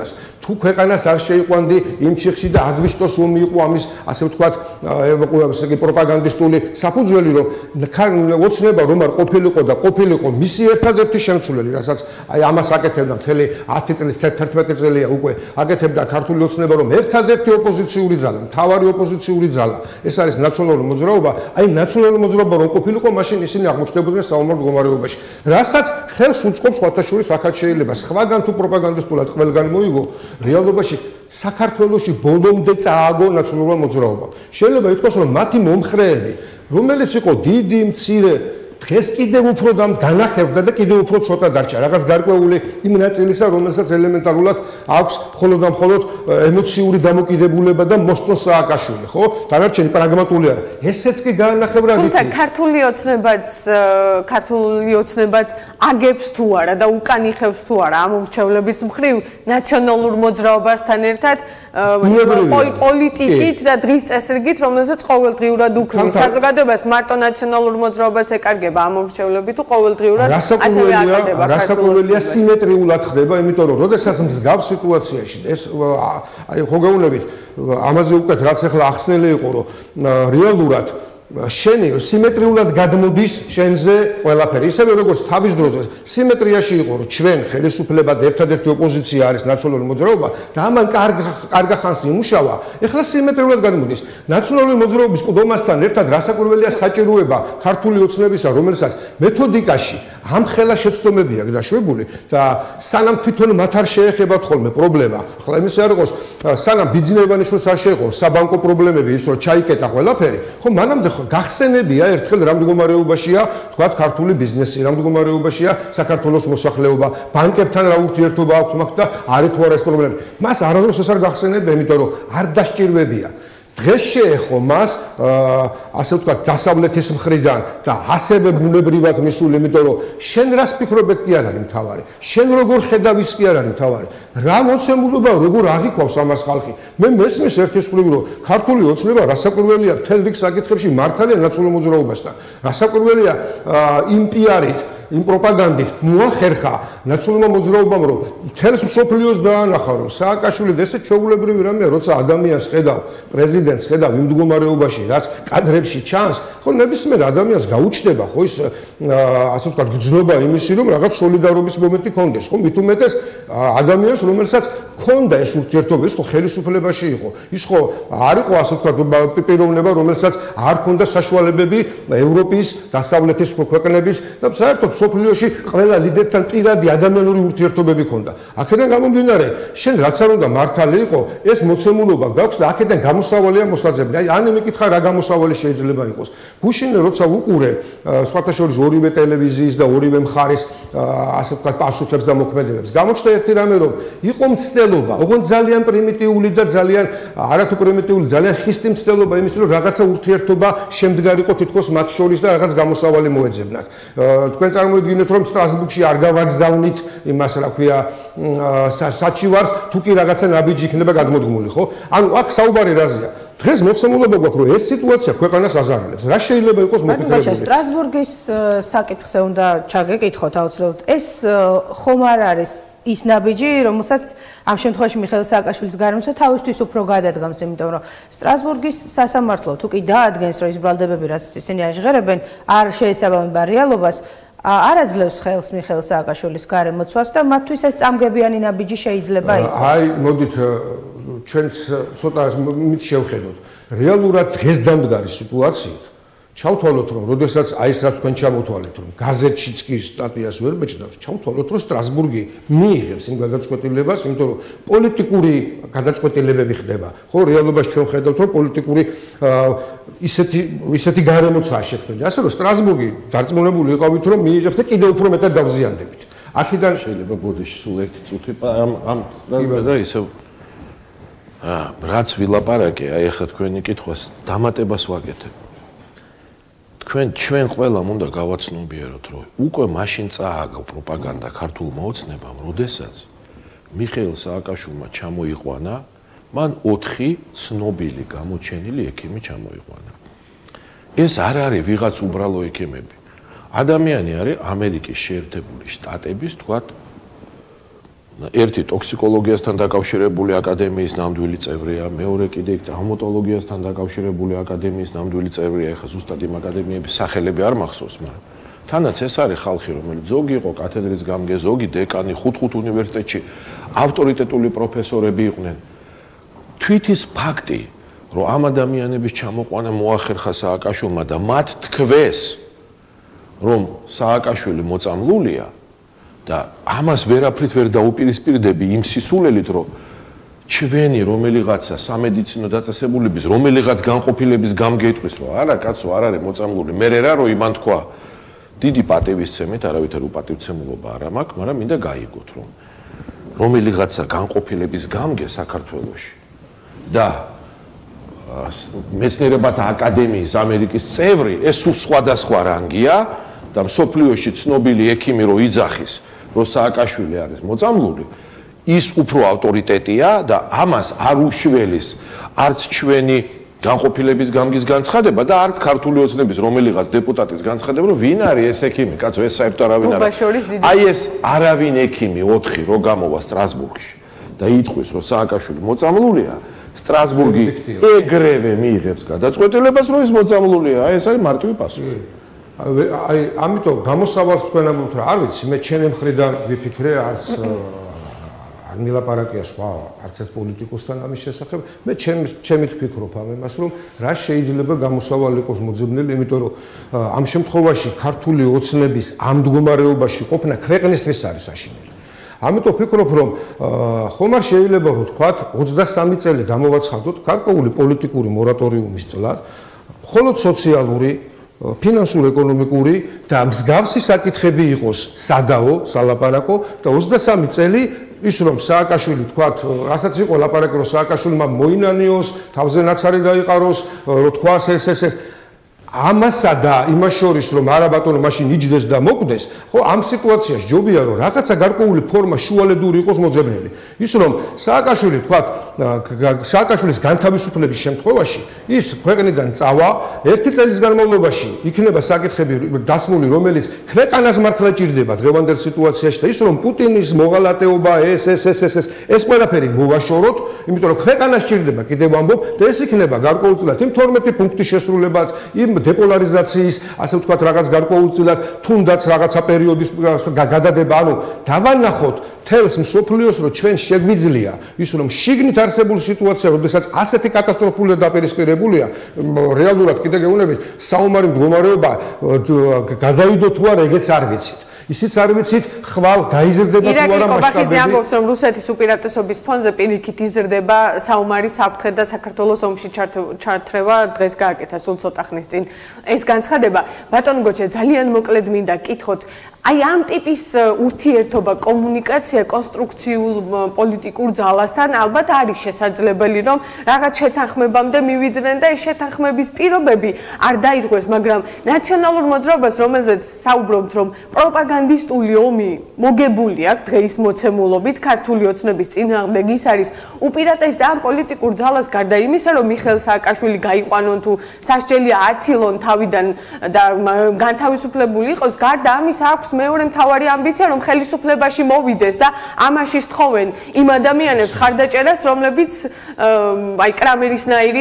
თუ ქვეყანას არ შეიყვანდი იმ ჩიხში და აგვისტოს ომი იყო ამის ასე ვთქვათ პროპაგანდისტული საფუძველი რომ ოცნება რომ არ ყოფილიყო და ყოფილიყო მისი ერთადერთი შემცვლელი რასაც აი ამას აკეთებდა მთელი 10 წლის 11 წელია უკვე აკეთებდა ქართული ოცნება რომ ერთადერთი ოპოზიციური ძალა მთავარი ოპოზიციური ძალა ეს არის ნაციონალური მოძრაობა აი ნაციონალური მოძრაობა რომ ყოფილიყო მაშინ ისინი აღმოჩნდებოდნენ საომარ მდგომარეობაში რასაც ხელს უწყობს სხვათა შორის აქაც შეიძლება სხვაგან თუ პროპაგანდისტულად ყველგან მოიგო რეალობაში საქართველოში ბოლომდე წააგო ნაციონალურმა მოძრაობამ შეიძლება ითქვას რომ მათი მომხრეები რომელიც იყო დიდი მცირე დღეს კიდევ უფრო განახევდა და კიდევ უფრო ცოტა დარჩა რაღაც გარკვეული იმ ნაწილისა რომელსაც ელემენტარულად აქვს მხოლოდ და მხოლოდ ემოციური დამოკიდებულება და მოსწონს სააკაშვილი ხო დანარჩენი პრაგმატული არა ესეც კი განახევრა თუმცა ქართული ოცნებაც აგებს თუ არა და უკან იხევს თუ არა ამ მრჩევლების მხრივ ნაციონალურ მოძრაობასთან ერთად პოლიტიკით და დღის წესრიგით რომელსაც ყოველდღიურად უქმნის საზოგადოებას მარტო ნაციონალურ მოძრაობას ეკარგება ამ მრჩევლები თუ ყოველდღიურად ასევე აკეთება რასაკვირველია სიმეტრიულად ხდება იმიტომ რომ როდესაც მსგავს სიტუაციაში ეს აი ხო გეუბნებით ამაზე უკეთ რაც ახლა ახსნელი იყო რომ რეალურად შენი სიმეტრიულად გადმოდის შენზე ყველაფერი ისევე როგორც თავის დროზე სიმეტრიაში იყო რომ ჩვენ ხელისუფლება და ერთადერთი ოპოზიცია არის ნაციონალური მოძრაობა და ამან კარგა ხანს იმუშავა ეხლა სიმეტრიულად გადმოდის ნაციონალური მოძრაობის ყდომასთან ერთად რასაკვირველია საჭიროება ქართული ოცნებისა რომელსაც მეთოდიკაში ამ ხელა შეცდომებია დაშვებული და სანამ თვითონ მათ არ შეეხებათ ხოლმე პრობლემა ახლა იმის არ იყოს სანამ ბიძინებანიშვილს არ შეეხო საბანკო პრობლემები ის რომ ჩაიკეტა ყველაფერი ხო მანამდე გახსენებია ერთხელ რა მდგომარეობაშია თქვათ ქართული ბიზნესი რა მდგომარეობაშია საქართველოს მოსახლეობა ბანკებთან რა ურთიერთობა აქვს მაგ და არის თუ არა ეს პრობლემა მას არასდროს ეს არ გახსენებია იმიტომ რომ არ დასჭირვებია დღეს შეეხო მას ასე ვთქვათ დასავლეთის მხრიდან და ასევე ბუნებრივად მისული იმიტომ რომ შენ რას ფიქრობ კი არ არის მთავარი შენ როგორ ხედავ ის კი არ არის მთავარი რა მოცემულობა როგორ აღიქვავს ამას ხალხი მე მესმის ერთის მხრივ რომ ქართული ოცნება რასაკვირველია მთელ რიგ საკითხებში მართალია ნაციონალურ მოძრაობასთან რასაკვირველია იმ პიარით იმ პროპაგანდით მოახერხა ნაციონალურმა მოძრაობამ რომ მთელს მსოფლიოს დაანახა რომ სააკაშვილი ესე ჩვეულებრივი რამეა როცა ადამიანს ხედავ პრეზიდენტს ხედავ იმ მდგომარეობაში რაც კადრებში ჩანს ხო ნებისმიერ ადამიანს გაუჩნდება ხო ის ასე ვთქვათ გრძნობა იმისი რომ რაღაც სოლიდარობის მომენტი კონდეს ხო მით უმეტეს ადამიანს რომელსაც ქონდა ეს ურთიერთობა ის ხო ხელისუფლებაში იყო ის ხო არ იყო ასე ვთქვათ პიროვნება რომელსაც არ ქონდა საშუალებები ევროპის დასავლეთის ქვეყნების და საერთოდ სოფლიოში ყველა ლიდერთან პირადი ადამიანური ურთიერთობები ქონდა. აქედან გამომდინარე, შენ რაც არ უნდა მართალი იყო, ეს მოცემულობა გაქვს და აქედან გამოსავალია მოსაძებნი. აი, ან მეკითხა რა გამოსავალი შეიძლება იყოს. გუშინ როცა უყურე სხვათა შორის ორივე ტელევიზიის და ორივე მხარის ასე ვთქვათ პასუხებს და მოქმედებებს. გამოჩნდა ერთი რამე, რომ იყო მცდელობა, ოღონდ ძალიან პრიმიტიული და ძალიან არათუ პრიმიტიული, ძალიან ხისტი მცდელობა იმის, რომ რაღაცა ურთიერთობა შემდგარიყო თითქოს მათ შორის და რაღაც გამოსავალი მოეძებნათ. თქვენ წარმოიდგინეთ, რომ სტრასბურგში არ გავაგზავნით იმას, რა ქვია, საჩივარს, თუ კი რაღაცა ნაბიჯი იქნება გადმოდგმული, ხო? ანუ აქ საუბარი რაზეა? დღეს მოცემულობა გვაქვს, რომ ეს სიტუაცია ქვეყანას აზარალებს. რა შეიძლება იყოს მოკითხები? სტრასბურგის საკითხზე უნდა ჩაგეკითხოთ აუცილებლად. ეს ხომ არ არის ის ნაბიჯი, რომელსაც ამ შემთხვევაში მიხეილ სააკაშვილის გარემოცა თავისთვის უფრო გადადგამს, იმიტომ რომ სტრასბურგის სასამართლო თუ კი დაადგენს, რომ ის ბრალდებები, რაც ისინი აჟღერებენ, არ შეესაბამება რეალობას, არაძლევს ხელს მიხეილ სააკაშვილის გარემოცვას და მათთვის ეს წამგებიანი ნაბიჯი შეიძლება იყოს. აი, მოდით ჩვენც ცოტა მით შევხედოთ. რეალურად დღეს დამდგარი სიტუაციით ჩავთვალოთ, რომ როდესაც აი ეს რაც თქვენ ჩამოთვალეთ, რომ გაზეთშიც კი სტატიას ვერ ბეჭდავს, ჩავთვალოთ, რომ სტრასბურგი მიიღებს იმ გადაწყვეტილებას, იმიტომ რომ პოლიტიკური გადაწყვეტილებები ხდება. ხო, რეალობაში ჩვენ ხედავთ, რომ პოლიტიკური ისეთი გარემოცაა შექმნილი. ასე რომ სტრასბურგი დარწმუნებული იყავით, რომ მიიღებს და კიდევ უფრო მეტად დავზიანდებით. აქედან შეიძლება ბოდიში სულ ერთი წუთი ამ და ისევ რაც ვილაპარაკე, აი ახლა თქვენი კითხვას დამატებას ვაკეთებ. ჩვენ ყველამ უნდა გავაცნობიეროთ, რომ უკვე მაშინ წააგო პროპაგანდა ქართულმა ოცნებამ, როდესაც მიხეილ სააკაშვილმა ჩამოიყვანა, მან 4 ცნობილი გამოჩენილი ექიმი ჩამოიყვანა. ეს არ არის ვიღაც უბრალო ექიმები. ადამიანი არის ამერიკის შეერთებული შტატების, თქვათ, ერთი ტოქსიკოლოგიასთან დაკავშირებული აკადემიის ნამდვილი წევრია, მეორე კიდე ტრაუმატოლოგიასთან დაკავშირებული აკადემიის ნამდვილი წევრია. ეხლა ზუსტად იმ აკადემიების სახელები არ მახსოვს, მაგრამ თანაც ეს არის ხალხი, რომელიც ზოგი იყო კათედრის გამგე, ზოგი დეკანი, ხუთ უნივერსიტეტში ავტორიტეტული პროფესორები იყვნენ. თვითის ფაქტი, რომ ამ ადამიანების ჩამოყვანა მოახერხა სააკაშვილმა და მათ თქვეს, რომ სააკაშვილი მოწამლულია და ამას ვერაფრით ვერ დაუპირისპირდები იმ სისულელით, რომ ჩვენი რომელიღაცა სამედიცინო დაწესებულების რომელიღაც განყოფილების გამგეიტყვის, რომ არა კაცო არ არის მოწამლული, მე რა რომ იმან თქვა დიდი პატივისცემით, არავითარ უპატივცემულობა არ მაქვს, მაგრამ მინდა გაიგოთ, რომ რომელიღაცა განყოფილების გამგე საქართველოში და მეცნიერებათა აკადემიის ამერიკის წევრი, ეს სულ სხვადასხვა რანგია და მსოფლიოში ცნობილი ექიმი რო იძახის, რომ სააკაშვილი არის მოწამლული, ის უფრო ავტორიტეტია და ამას არ უშველის არც ჩვენი განყოფილების გამგის განცხადება და არც ქართული ოცნების რომელიღაც დეპუტატის განცხადება, რომ ვინ არის ეს ექიმი, კაცო, ეს საერთოდ არავინ არ არის. აი ეს არავინ ექიმი 4 რო გამოვა სტრასბურგში და იტყვის, რომ სააკაშვილი მოწამლულია, სტრასბურგი ეგრევე მიიღებს გადაწყვეტილებას, რომ ის მოწამლულია. აი ეს არის მარტივი პასუხი. აი ამიტომ გამოსავალს თქვენ ამბობთ რა არ ვიცი, მე ჩემი მხრიდან ვიფიქრე არც არ მილაპარაკია სხვა არც ერთ პოლიტიკოსთან ამის შესახებ, მე ჩემით ვფიქრობ ამ იმას, რომ რა შეიძლება გამოსავალი იყოს მოძებნილი, იმიტომ რომ ამ შემთხვევაში ქართული ოცნების ამ მდგომარეობაში ყოფნა ქვეყნისთვის არის საშინელი. ამიტომ ვფიქრობ, რომ ხომ არ შეიძლება რომ თქვათ 23 წელი გამოვაცხადოთ გარკვეული პოლიტიკური მორატორიუმის წლად, მხოლოდ სოციალური ფინანსურ-ეკონომიკური და მსგავსი საკითხები იყოს სადაო, სალაპარაკო და 23 წელი ის რომ სააკაშვილი თქვათ, რასაც იყო ლაპარაკი რომ სააკაშვილმა მოინანიოს, თავზე ნაცარი დაიყაროს, რომ თქვას ეს ამასა და იმას შორის რომ არა ბატონო მაშინ იჯდეს და მოკვდეს, ხო ამ სიტუაციაში ჯობია რომ რაღაცა გარკვეული ფორმა შუალედური იყოს მოძებნილი. ის რომ სააკაშვილი თქვათ, სააკაშვილის განთავისუფლების შემთხვევაში ის ქვეყნიდან წავა, 1 წელის განმავლობაში იქნება საკითხები დასმული, რომელიც ქვეყანას მართლა ჭირდება დღევანდელ სიტუაციაში და ის რომ პუტინის მოღალატეობა ეს ყველაფერი მოვაშოროთ, იმიტომ რომ ქვეყანას ჭირდება კიდევ ამბობ და ეს იქნება გარკვეულწილად იმ 12 პუნქტის შესრულებაც, იმ დეპოლარიზაციის, ასე ვთქვათ, რაღაც გარკვეულწილად თუნდაც რაღაცა პერიოდის გადადება, ანუ დავანახოთ თელს მსოფლიოს, რომ ჩვენ შეგვიძლია ის რომ შიგნით არსებული სიტუაცია, როდესაც ასეთი კატასტროფული დაპირისპირებულია, რეალურად კიდე გეუბნებით, საომარი მდგომარეობა გადავიდოთ თუ არა, ეგეც არ ვიცით. ისიც არ ვიცით, ხვალ გაიზრდება თუ არა მასშტაბები. ირაკლი ამბობს, რომ რუსეთის უპირატესობის ფონზე პირიქით იზრდება საომარი საფრთხე და საქართველოს ომში ჩართრევა დღეს გააკეთა სულ ცოტა ხნის წინ. ეს განცხადება, ბატონო გოჩე, ძალიან მოკლედ მინდა კითხოთ, აი ამ ტიპის ურთიერთობა, კომუნიკაცია კონსტრუქციულ პოლიტიკურ ძალასთან ალბათ არის შესაძლებელი, რომ რაღაც შეთანხმებამდე მივიდნენ და ეს შეთანხმების პირობები არ დაირღვეს, მაგრამ ნაციონალურ მოძრაობას, რომელზეც საუბრობთ, რომ პროპაგანდისტული ომი მოგებული აქვს დღეის მოცემულობით ქართული ოცნების წინააღმდეგ, ის არის უპირატეს და ამ პოლიტიკურ ძალას გარდა იმისა, რომ მიხეილ სააკაშვილი გაიყვანონ თუ სასჯელი აცილონ თავიდან და განთავისუფლებული იყოს, გარდა ამისა აქვს მეორე მთავარი ამბიცია, რომ ხელისუფლებაში მოვიდეს და ამაში სთხოვენ იმ ადამიანებს ხარდაჭერას, რომლებიც აი კრამერისნაირი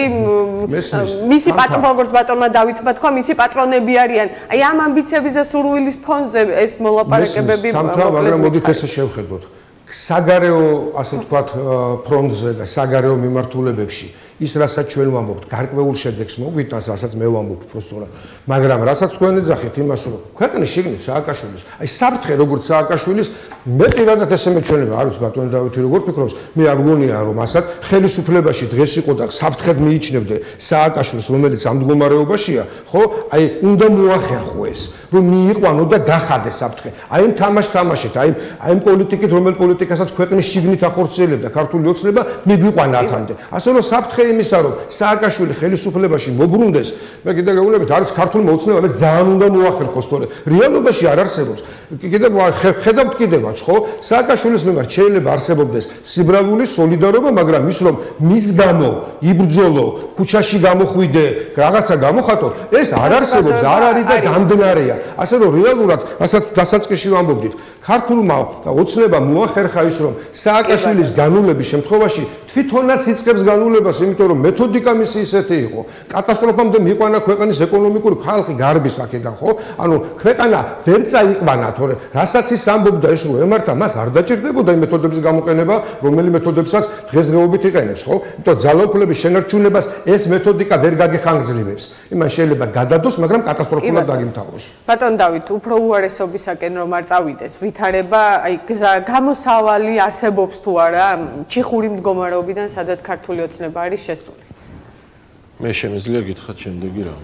მისი როგორც ბატონმა დავითმა თქვა, მისი პატრონები არიან. აი ამ ამბიციების და სურვილის ფონზე ეს მოლაპარაკებები მაგრამ მოდით ესე შევხედოთ. საგარეო, ასე ვთქვათ, ფრონტზე და საგარეო მიმართულებებში ის რასაც ჩვენ ვამბობთ, გარკვეულ შედეგს მოგვიტანს, რასაც მე ვამბობ უბრალოდ, მაგრამ რასაც თქვენ ეძახით იმას, რომ ქვეყნის შიგნით სააკაშვილის, აი საფრთხე როგორც სააკაშვილის, მე პირადად ესე მეჩვენება, არ ვიცი ბატონი დავითი როგორ ფიქრობს, მე არ გონია რომ ასაც ხელისუფლებაში დღეს იყო და საფრთხედ მიიჩნევდე სააკაშვილს, რომელიც ამ მდგომარეობაშია, ხო? აი უნდა მოახერხო ეს, რომ მიიყვანო და გახადე საფრთხე. აი ამ თამაშით, აი ამ პოლიტიკით, რომელ პოლიტიკასაც ქვეყნის შიგნით ახორციელებდა ქართული ოცნება, მიგვიყვანა აქამდე. ასე რომ საფრთხე იმისა, რომ სააკაშვილი ხელისუფლებაში მობრუნდეს, მე კიდე გეუბნებით, არის ქართული მოწნევა, ეს ძალიან უნდა მოახერხოს, თორე რეალობაში არ არსებობს. კიდევ ხედავთ კიდევაც, ხო? სააკაშვილის მიმართ შეიძლება არსებობდეს სიბრალული სოლიდარობა, მაგრამ ის რომ მის გამო იბრძოლო, ქუჩაში გამოხვიდე, რაღაცა გამოხატო, ეს არ არსებობს, არ არის და გამდნარია. ასე რომ რეალურად, რასაც დასაწყისში ვამბობდით, ქართულმა ოცნებამ მოახერხა ნახერხა ის რომ სააკაშვილის განულების შემთხვევაში თვითონაც იწყებს განულებას, იმიტომ რომ მეთოდიკა მისი ისეთი იყო. კატასტროფამდე მიიყვანა ქვეყნის ეკონომიკური ხალხი გარბის აქედან, ხო? ანუ ქვეყანა ვერ წაიყვანა, თორე რასაც ის ამბობდა ეს რომ ემართა, მას არ დაჭირდებოდა იმ მეთოდების გამოყენება, რომელი მეთოდებსაც დღესდღეობით იყენებს, ხო? იმიტომ ძალაუფლების შენარჩუნებას ეს მეთოდიკა ვერ გაგეხანგრძლივებს. იმან შეიძლება გადადოს, მაგრამ კატასტროფულად დაგიმთავროს. ბატონ დავით, უფრო უარესობისაკენ რომ არ წავიდეს, ვითარება, აი გამოსავალი არსებობს თუ არა ჩიხური მდგომარეობიდან, სადაც ქართული ოცნება არის შესული. მე შემიძლია გითხრათ შემდეგი რამ.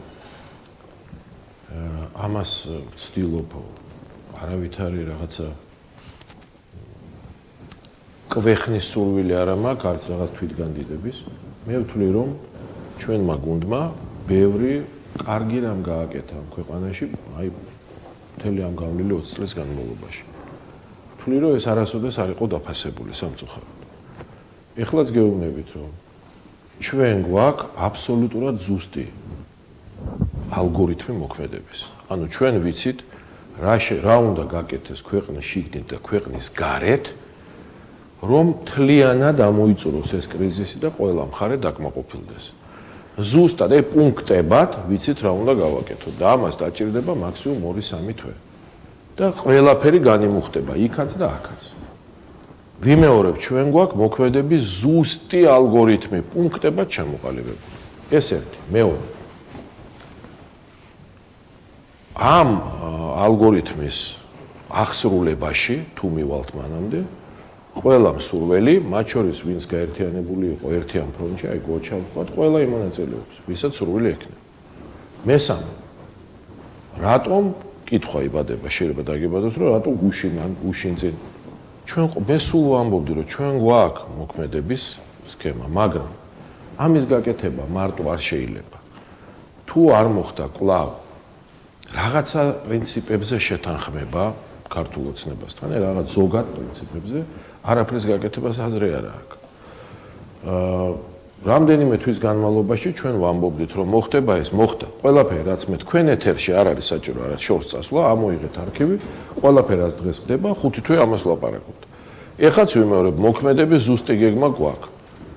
ამას ვცდილობ არავითარი რაღაცა კვეხნის სურვილი არ მაქვს, არც რაღაც თვითგანდიდების. მე ვთვლი რომ ჩვენმა გუნდმა ბევრი კარგი რამ გააკეთა ქვეყანაში, აი მთელი ამ გავლილი 20 წლის განმავლობაში. ვთვლი რომ ეს არასოდეს არ იყო დაფასებული სამწუხაროდ. ეხლაც გეუბნებით რომ ჩვენ გვაქვს აბსოლუტურად ზუსტი ალგორითმი მოქმედების. ანუ ჩვენ ვიცით რა უნდა გაკეთდეს ქვეყნის შიგნით და ქვეყნის გარეთ, რომ თლიანად ამოიწუროს ეს კრიზისი და ყველა მხარე დაკმაყოფილდეს. ზუსტად აი პუნქტებად ვიცით რა უნდა გავაკეთოთ და ამას დაჭირდება მაქსიმუმ 2-3 თვე. და ყველაფერი განიმუხტება იქაც და აქაც. ვიმეორებ, ჩვენ გვაქვს მოქმედების ზუსტი ალგორითმი, პუნქტებად ჩამოყალიბებული. ეს ერთი, მეორე. ამ ალგორითმის აღსრულებაში, თუ მივალთ მანამდე, ყველა მსურველი, მათ შორის ვინც გაერთიანებული იყო ერთიან ფრონტში, აი გოჩა ვთქვათ, ყველა იმონაწილეობს, ვისაც სურვილი ექნება. მესამე. რატომ კითხვა იბადება, შეიძლება დაგებადოს, რომ რატომ გუშინ წინ ჩვენ მე სულ ვამბობდი, რომ ჩვენ გვაქვს მოქმედების სქემა, მაგრამ ამის გაკეთება მარტო არ შეიძლება. თუ არ მოხდა კვლავ რაღაცა პრინციპებზე შეთანხმება ქართულ ოცნებასთან, რაღაც ზოგად პრინციპებზე, არაფრის გაკეთებას აზრი არ აქვს. რამდენიმე თვის განმავლობაში ჩვენ ვამბობდით, რომ მოხდება ეს, მოხდა. ყველაფერი, რაც მე თქვენ ეთერში არ არის საჭირო, არა შორს წასვლა, ამოიღეთ არქივი, ყველაფერი რაც დღეს ხდება, 5 თვე ამას ვლაპარაკობთ. ეხაც ვიმეორებ, მოქმედების ზუსტი გეგმა გვაქვს.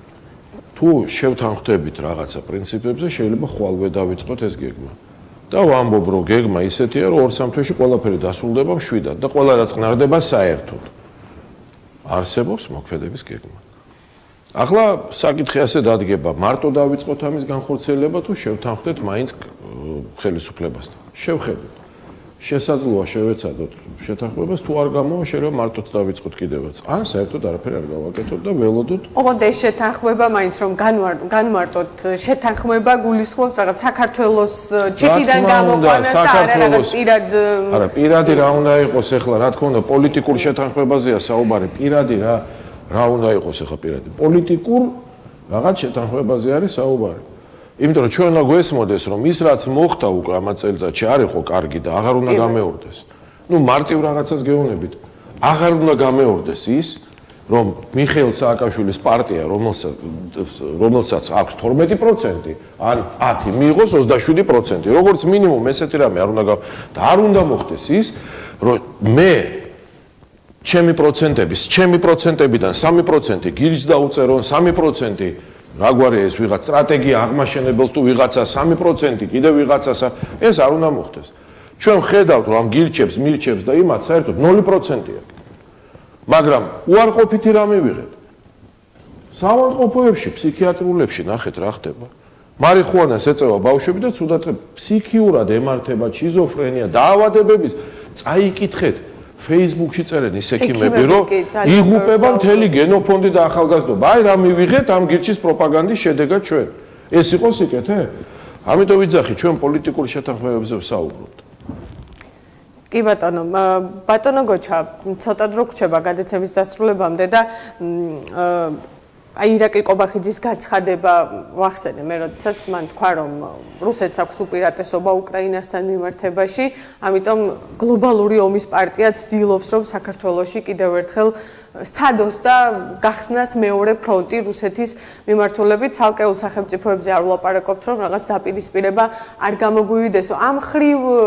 თუ შევთანხმდებით რაღაცა პრინციპებზე, შეიძლება ხვალვე დავიწყოთ ეს გეგმა. და ვამბობ, რომ გეგმა ისეთია, რომ 2-3 თვეში ყველაფერი დასრულდება მშვიდად და ყველა რაც ყნარდება საერთოდ. არსებობს მოქმედების გეგმა. ახლა საკითხი ასე დადგება, მარტო დავიწყოთ ამის განხორციელება თუ შევთანხმდეთ მაინც ხელისუფლებასთან. შევხედოთ. შესაძლოა შევეცადოთ შეთანხმებას, თუ არ გამოვა, შეიძლება მარტოც დავიწყოთ კიდევაც. ან საერთოდ არაფერი არ გავაკეთოთ და ველოდოთ. ოღონდ ეს შეთანხმება მაინც რომ განმარტოთ, შეთანხმება გულისხმობს რაღაც საქართველოს ჩიხიდან გამოყვანას და არა რაღაც პირად. არა, პირადი რა უნდა იყოს ახლა, რა თქმა უნდა, პოლიტიკურ შეთანხმებაზეა საუბარი, პირადი რა უნდა იყოს ახლა პირადი. პოლიტიკურ რაღაც შეთანხმებაზე არის საუბარი. იმიტომ რომ ჩვენ უნდა გვესმოდეს, რომ ის რაც მოხდა უკვე ამ წელიწადში არ იყო კარგი და აღარ უნდა გამეორდეს. ნუ მარტივ რაღაცას გეუბნებით. აღარ უნდა გამეორდეს ის, რომ მიხეილ სააკაშვილის პარტია, რომელსაც აქვს 12%, ან 10 მიიღოს 27%. როგორც მინიმუმ ესეთი რამე არ უნდა და არ უნდა მოხდეს ის, რომ მე ჩემი პროცენტებიდან 3% გირჩ დაუწერონ 3% რა გვარი ეს ვიღაც სტრატეგია აღმაშენებელს თუ ვიღაცა 3% კიდე ვიღაცას ეს არ უნდა მოხდეს. ჩვენ ხედავთ რომ ამ მირჩებს და იმათ საერთოდ 0%-ია. მაგრამ უარყოფითი რა მივიღეთ. საავადმყოფოებში, ფსიქიატრულებში ნახეთ რა ხდება. მარიხუანას ეწევა ბავშვები და ცუდად ფსიქიურად ემართება შიზოფრენია, დაავადებების წაიკითხეთ. Facebook-ში წერენ ის ექიმები, რომ იღუპება მთელი გენოფონდი და ახალგაზრდობა. აი რა მივიღეთ ამ გირჩის პროპაგანდის შედეგად ჩვენ. ეს იყო სიკეთე? ამიტომ ვიძახი ჩვენ პოლიტიკური შეთანხმებებზე ვსაუბრობთ. კი ბატონო, ბატონო გოჩა, ცოტა დრო გრჩება გადაცემის დასრულებამდე და აი ირაკლი ყობახიძის გაცხადება ვახსენე მე, როდესაც მან თქვა, რომ რუსეთს აქვს უპირატესობა უკრაინასთან მიმართებაში, ამიტომ გლობალური ომის პარტია ცდილობს, რომ საქართველოში კიდევ ერთხელ სცადოს და გახსნას მეორე ფრონტი რუსეთის მიმართულებით. ცალკეულ სახელმწიფოებზე არ ვლაპარაკობთ, რომ რაღაც დაპირისპირება არ გამოგვივიდესო. ამ ხრივ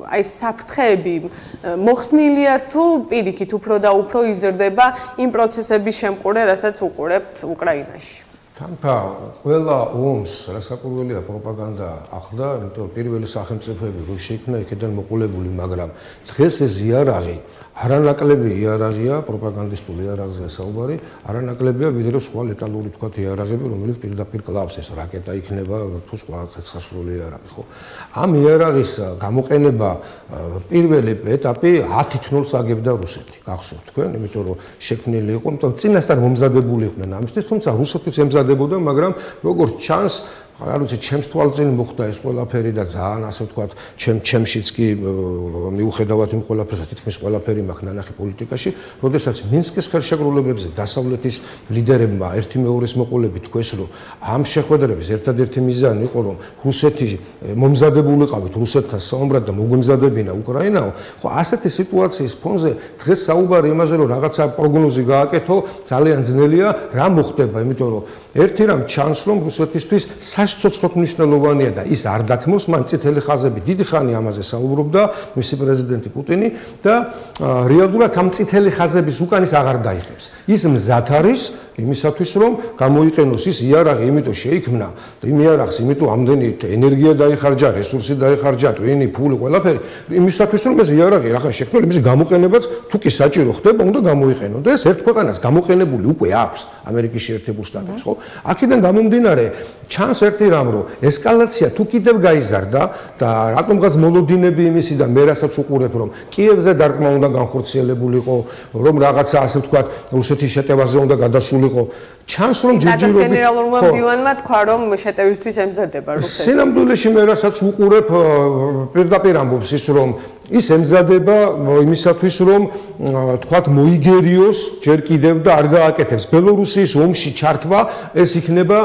აი საფრთხეები მოხსნილია თუ პირიქით უფრო და უფრო იზრდება იმ პროცესების შემყურე, რასაც უყურებთ უკრაინაში? თანთა ყველა ომს რასაკვირველია პროპაგანდა ახდა, იმიტომ პირველი სახელმწიფოები რო შეიქმნა იქიდან მოყოლებული, მაგრამ დღეს ეს იარაღი არანაკლები იარაღია, პროპაგანდისტული იარაღზეა საუბარი, არანაკლებია ვიდრე სხვა ლეტალური თქვათ იარაღები, რომელიც პირდაპირ კლავს, ეს რაკეტა იქნება თუ სხვა ცეცხლსასროლი იარაღი, ხო? ამ იარაღის გამოყენება პირველი ეტაპი 10 თნოლს აგებდა რუსეთი, გახსოვთ თქვენ, იმიტომ რომ შექმნილი იყო, იმიტომ წინასწარ მომზადებული იყვნენ ამისთვის, თუმცა რუსეთიც ემზადებოდა, მაგრამ როგორც ჩანს არ ვიცი, ჩემს თვალწინ მოხდა ეს ყველაფერი და ძალიან ასე ვთქვათ, ჩემშიც კი მიუხედავად იმ ყველაფერისა, თითქმის ყველაფერი მაქვს ნანახი პოლიტიკაში, როდესაც მინსკის ხელშეკრულებებზე დასავლეთის ლიდერებმა ერთი მეორეს მოყოლებით თქვეს, რომ ამ შეხვედრების ერთადერთი მიზანი იყო, რომ რუსეთი მომზადებულიყავით რუსეთთან საუბრად და მოგვემზადებინა უკრაინაო, ხო ასეთი სიტუაციის ფონზე დღეს საუბარი იმაზე, რომ რაღაცა პროგნოზი გააკეთო, ძალიან ძნელია, რა მოხდება, იმიტომ რომ ერთი რამ ჩანს, რომ რუსეთისთვის საშუალოდ მნიშვნელოვანია და ის არ დათმობს, მან წითელი ხაზები დიდი ხანი ამაზე საუბრობდა მისი პრეზიდენტი პუტინი და რეალურად ამ წითელი ხაზების უკან ის აღარ დაიხებს. ის მზად არის იმისათვის, რომ გამოიყენოს ის იარაღი, იმიტომ შეიქმნა და იმ იარაღს, იმიტომ ამდენი ენერგია დაიხარჯა, რესურსი დაიხარჯა, ტვინი, ფული, ყველაფერი, იმისათვის, რომ ეს იარაღი რახან შექმნილი, მისი გამოყენებაც თუ კი საჭირო ხდება, უნდა გამოიყენო და ეს ერთ ქვეყანას გამოყენებული უკვე აქვს ამერიკის შეერთებულ შტატებს, ხო? აქედან გამომდინარე, ჩანს ერთი რამ, რომ ესკალაცია თუ კიდევ გაიზარდა და რატომღაც მოლოდინები იმისი და მე რასაც უყურებ, რომ კიევზე დარტყმა უნდა განხორციელებულიყო, რომ რაღაცა ასე ვთქვათ, რუსეთის შეტევაზე უნდა გადასულიყო. ჩანს რომ ჯერჯერობით გენერალურმა მდივანმა თქვა, რომ შეტევისთვის ემზადება რუსეთი. სინამდვილეში მე რასაც უყურებ, პირდაპირ ამბობს ის, რომ ის ემზადება იმისათვის, რომ თქვათ მოიგერიოს ჯერ კიდევ და არ გააკეთებს ბელორუსიის ომში ჩართვა, ეს იქნება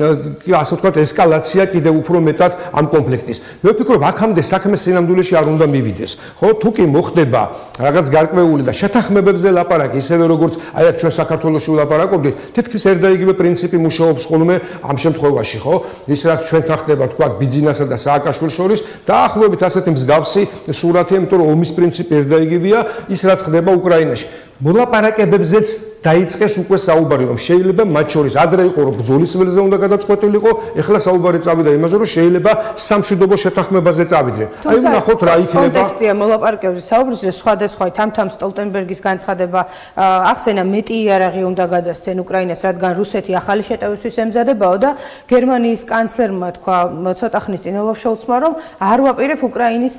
ასე ვთქვათ ესკალაცია კიდევ უფრო მეტად ამ კონფლიქტის. მე ვფიქრობ, აქამდე საქმე სინამდვილეში არ უნდა მივიდეს. ხო, თუ კი მოხდება რაღაც გარკვეული და შეთანხმებებზე ლაპარაკი, ისევე როგორც აი აქ ჩვენ საქართველოში ვლაპარაკობდით, თითქმის ერთ და იგივე პრინციპი მუშაობს ხოლმე ამ შემთხვევაში, ხო? ის რაც ჩვენთან ხდება, თქვათ, ბიძინასა და სააკაშვილის შორის, დაახლოებით ასეთი მსგავსი სურათი, იმიტომ რომ ომის პრინციპი ერთ და იგივეა, ის რაც ხდება უკრაინაში. მოლაპარაკებებზეც დაიწყეს უკვე საუბარი, რომ შეიძლება მათ შორის ადრე იყო, რომ ბრძოლის ველზე უნდა გადაწყვეტილიყო, ეხლა საუბარი წავიდა იმაზე, რომ შეიძლება სამშვიდობო შეთანხმებაზე წავიდნენ. აი ვნახოთ რა იქნება. კონტექსტია მოლაპარაკებების საუბრის, რომ სხვადასხვა თამთამ სტოლტენბერგის განცხადება ახსენა მეტი იარაღი უნდა გადასცენ უკრაინას, რადგან რუსეთი ახალი შეტევისთვის ემზადებაო და გერმანიის კანცლერმა თქვა ცოტა ხნის წინ ოლაფ შოლცმა, რომ არ ვაპირებ უკრაინის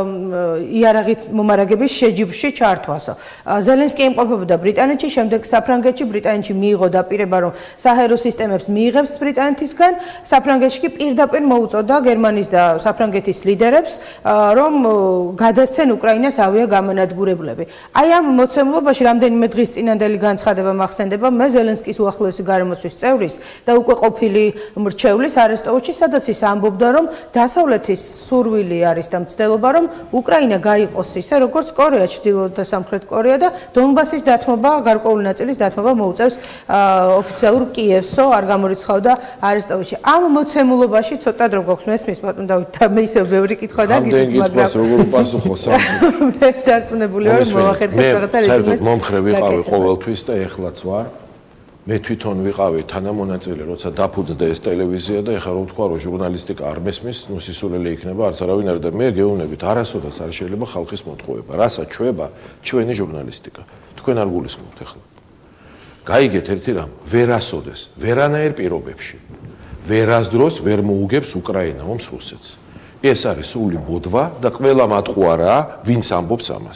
იარაღით მომარაგების შეჯიბრში ჩართვასო. ზელენსკი იმყოფებოდა ბრიტანეთში, შემდეგ საფრანგეთში, ბრიტანეთში მიიღო დაპირება, რომ საჰაერო სისტემებს მიიღებს ბრიტანეთისგან, საფრანგეთში კი პირდაპირ მოუწოდა გერმანიის და საფრანგეთის ლიდერებს, რომ გადასცენ უკრაინას ავიაგამანადგურებლები. აი ამ მოცემულობაში რამდენიმე დღის წინანდელი განცხადება მახსენდება მე ზელენსკის უახლოესი გარემოცვის წევრის და უკვე ყოფილი მრჩევლის არესტოვში, სადაც ის ამბობდა, რომ დასავლეთის სურვილი არის და მცდელობა, რომ უკრაინა გაიყოს ისე, როგორც კორეა, ჩრდილოეთ და სამხრეთ კორეა და დონბასის დათმობა, გარკვეული ნაწილის დათმობა მოუწევს ოფიციალურ კიევსო, არ გამორიცხავდა არესტოვში. ამ მოცემულობაში ცოტა დრო გვაქვს მესმის ბატონ დავით და მე ისევ ბევრი კითხვა დაგისვით, მაგრამ როგორ უპასუხო სამში. მე დარწმუნებული ვარ, მოვახერხებ რაღაცა რეზუმეს. მე მომხრე ვიყავი ყოველთვის და ეხლაც ვარ. მე თვითონ ვიყავი თანამონაწილე, როცა დაფუძნდა ეს ტელევიზია და ეხლა რო ვთქვა, რომ ჟურნალისტიკა არ მესმის, ნუ სისულელი იქნება, არც არავინ არ და მე გეუბნებით, არასოდეს არ შეიძლება ხალხის მოტყუება. რასაც ჩვება ჩვენი ჟურნალისტიკა. თქვენ არ გულისხმობთ ეხლა. გაიგეთ ერთი რამ, ვერასოდეს, ვერანაირ პირობებში, ვერასდროს ვერ მოუგებს უკრაინა ომს რუსეთს. ეს არის სული ბოდვა და ყველა მატყუარაა, ვინც ამბობს ამას.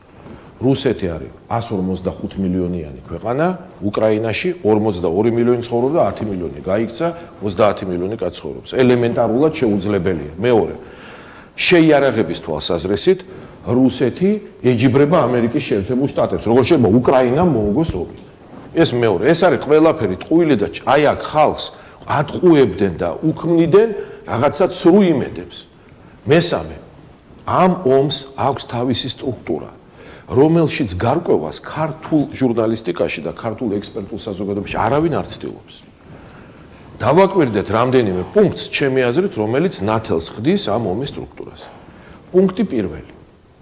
რუსეთი არის 155 მილიონიანი ქვეყანა, უკრაინაში 42 მილიონი ცხოვრობს და 10 მილიონი გაიქცა, 30 მილიონი კაცი ცხოვრობს. ელემენტარულად შეუძლებელია. მეორე, შეიარაღების თვალსაზრისით რუსეთი ეჯიბრება ამერიკის შეერთებულ შტატებს. როგორ შეიძლება უკრაინამ მოუგოს ომი? ეს მეორე, ეს არის ყველაფერი ტყუილი და აი აქ ხალხს ატყუებდნენ და უქმნიდნენ რაღაცა ცრუ იმედებს. მესამე, ამ ომს აქვს თავისი სტრუქტურა, რომელშიც გარკვევას ქართულ ჟურნალისტიკაში და ქართულ ექსპერტულ საზოგადოებაში არავინ არ ცდილობს. დავაკვირდეთ რამდენიმე პუნქტს, ჩემი აზრით, რომელიც ნათელს ხდის ამ ომის სტრუქტურას. პუნქტი პირველი.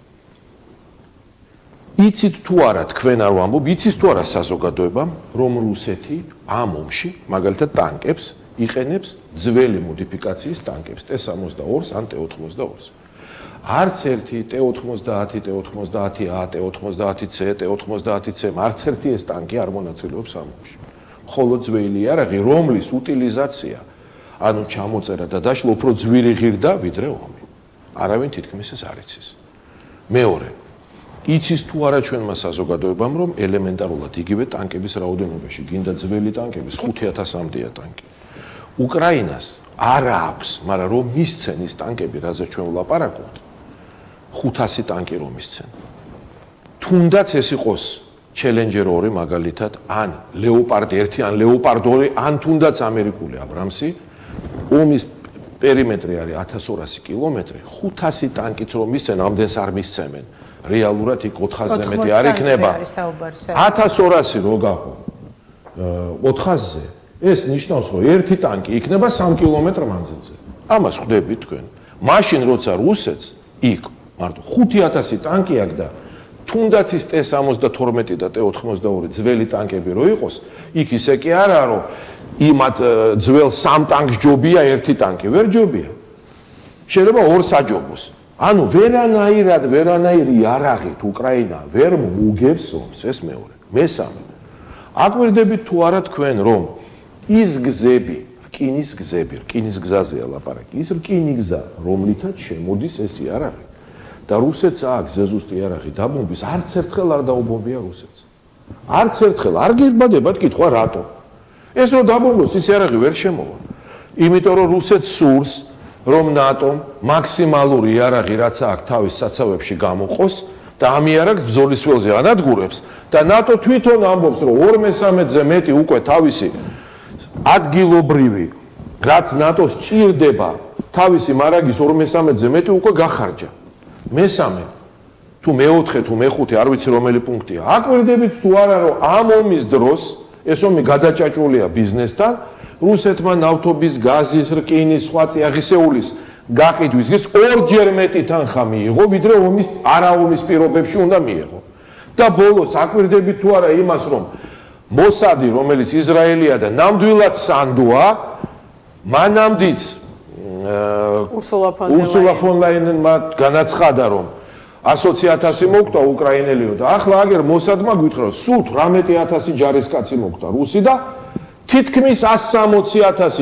იცით თუ არა თქვენ არ ვამბობ, იცით თუ არა საზოგადოებამ, რომ რუსეთი ამ ომში, მაგალითად ტანკებს, იყენებს ძველი მოდიფიკაციის ტანკებს, T-62-ს ან T-82-ს. არც ერთი T-90, T-90A, T-90C, T-90C, არც ერთი ეს ტანკი არ მონაწილეობს ამ ომში. მხოლოდ ძველი იარაღი, რომლის უტილიზაცია, ანუ ჩამოწერა და დაშლა უფრო ძვირი ღირდა ვიდრე ომი. არავინ თითქმის ეს არ იცის. მეორე, იცის თუ არა ჩვენმა საზოგადოებამ, რომ ელემენტარულად იგივე ტანკების რაოდენობაში, გინდა ძველი ტანკების 5000-მდეა ტანკი. უკრაინას არ აქვს, მაგრამ რომ მისცენ ის ტანკები, რაზეც ჩვენ ვლაპარაკობთ, 500 ტანკი რომ მისცენ. თუნდაც ეს იყოს Challenger 2 მაგალითად, ან Leopard 1, ან Leopard 2, ან თუნდაც ამერიკული აბრამსი, ომის პერიმეტრი არის 1200 კილომეტრი, 500 ტანკიც რომ მისცენ, ამდენს არ მისცემენ. რეალურად იქ 400-ზე მეტი არ იქნება. 1200 რო გახო 400-ზე. ეს ნიშნავს, რომ ერთი ტანკი იქნება 3 კილომეტრ მანძილზე. ამას ხვდებით თქვენ. მაშინ როცა რუსეთს იქ მარტო 5000 ტანკი აქვს და თუნდაც ის T-72 და T-82 ძველი ტანკები რო იყოს, იქ ისე კი არა, რომ იმათ ძველ 3 ტანკს ჯობია ერთი ტანკი, ვერ ჯობია. შეიძლება 2 საჯობოს. ანუ ვერანაირი იარაღით უკრაინა ვერ მოგებს ომს, ეს მეორე. მესამე. აკვირდებით თუ არა თქვენ, რომ ის გზები, რკინის გზაზეა ლაპარაკი, ის რკინიგზა, რომლითაც შემოდის ეს იარაღი და რუსეთს აქვს ზეზუსტი იარაღი დაბომბვის, არც ერთხელ არ დაუბომბია რუსეთს. არც ერთხელ არ გირბადებათ კითხვა რატო. ეს რო დაბომბოს ის იარაღი ვერ შემოვა. იმიტომ რომ რუსეთს სურს რომ ნატომ მაქსიმალური იარაღი რაც აქვს თავის საცავებში გამოყოს და ამ იარაღს ბრძოლის ველზე ანადგურებს და ნატო თვითონ ამბობს რომ 2/3-ზე მეტი უკვე თავისი ადგილობრივი რაც ნატოს ჭირდება თავისი მარაგის 2/3-ზე მეტი უკვე გახარჯა. მესამე თუ მეოთხე თუ მეხუთე არ ვიცი რომელი პუნქტია. აკვირდებით თუ არა რომ ამ ომის დროს ეს ომი გადაჭაჭულია ბიზნესთან რუსეთმა ნავთობის, გაზის, რკინის, სხვა წიაღისეულის გაყიდვის ის ორჯერ მეტი თანხა მიიღო, ვიდრე ომის არაომის პირობებში უნდა მიიღო. და ბოლოს აკვირდებით თუ არა იმას, რომ მოსადი, რომელიც ისრაელია და ნამდვილად სანდოა, მანამდეც ურსულა ფონ ლაინენმა განაცხადა, რომ 100,000 მოკვდა უკრაინელიო და ახლა აგერ მოსადმა გვითხრა, სულ 18,000 ჯარისკაცი მოკვდა რუსი და თითქმის 160,000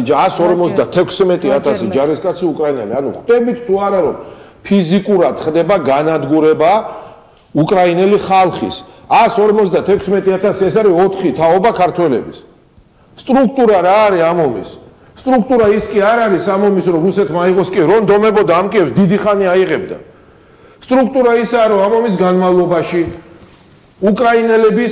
156,000 ჯარისკაცი უკრაინელი. ანუ ხვდებით თუ არა რომ ფიზიკურად ხდება განადგურება უკრაინელი ხალხის. 156,000 ეს არის 4 თაობა ქართველების. სტრუქტურა რა არის ამ ომის? სტრუქტურა ის კი არ არის ამ ომის რომ რუსეთმა აიღოს კი რომ დომებოდა ამ კიევს დიდი ხანი აიღებდა. სტრუქტურა ისაა რომ ამ ომის განმავლობაში უკრაინელების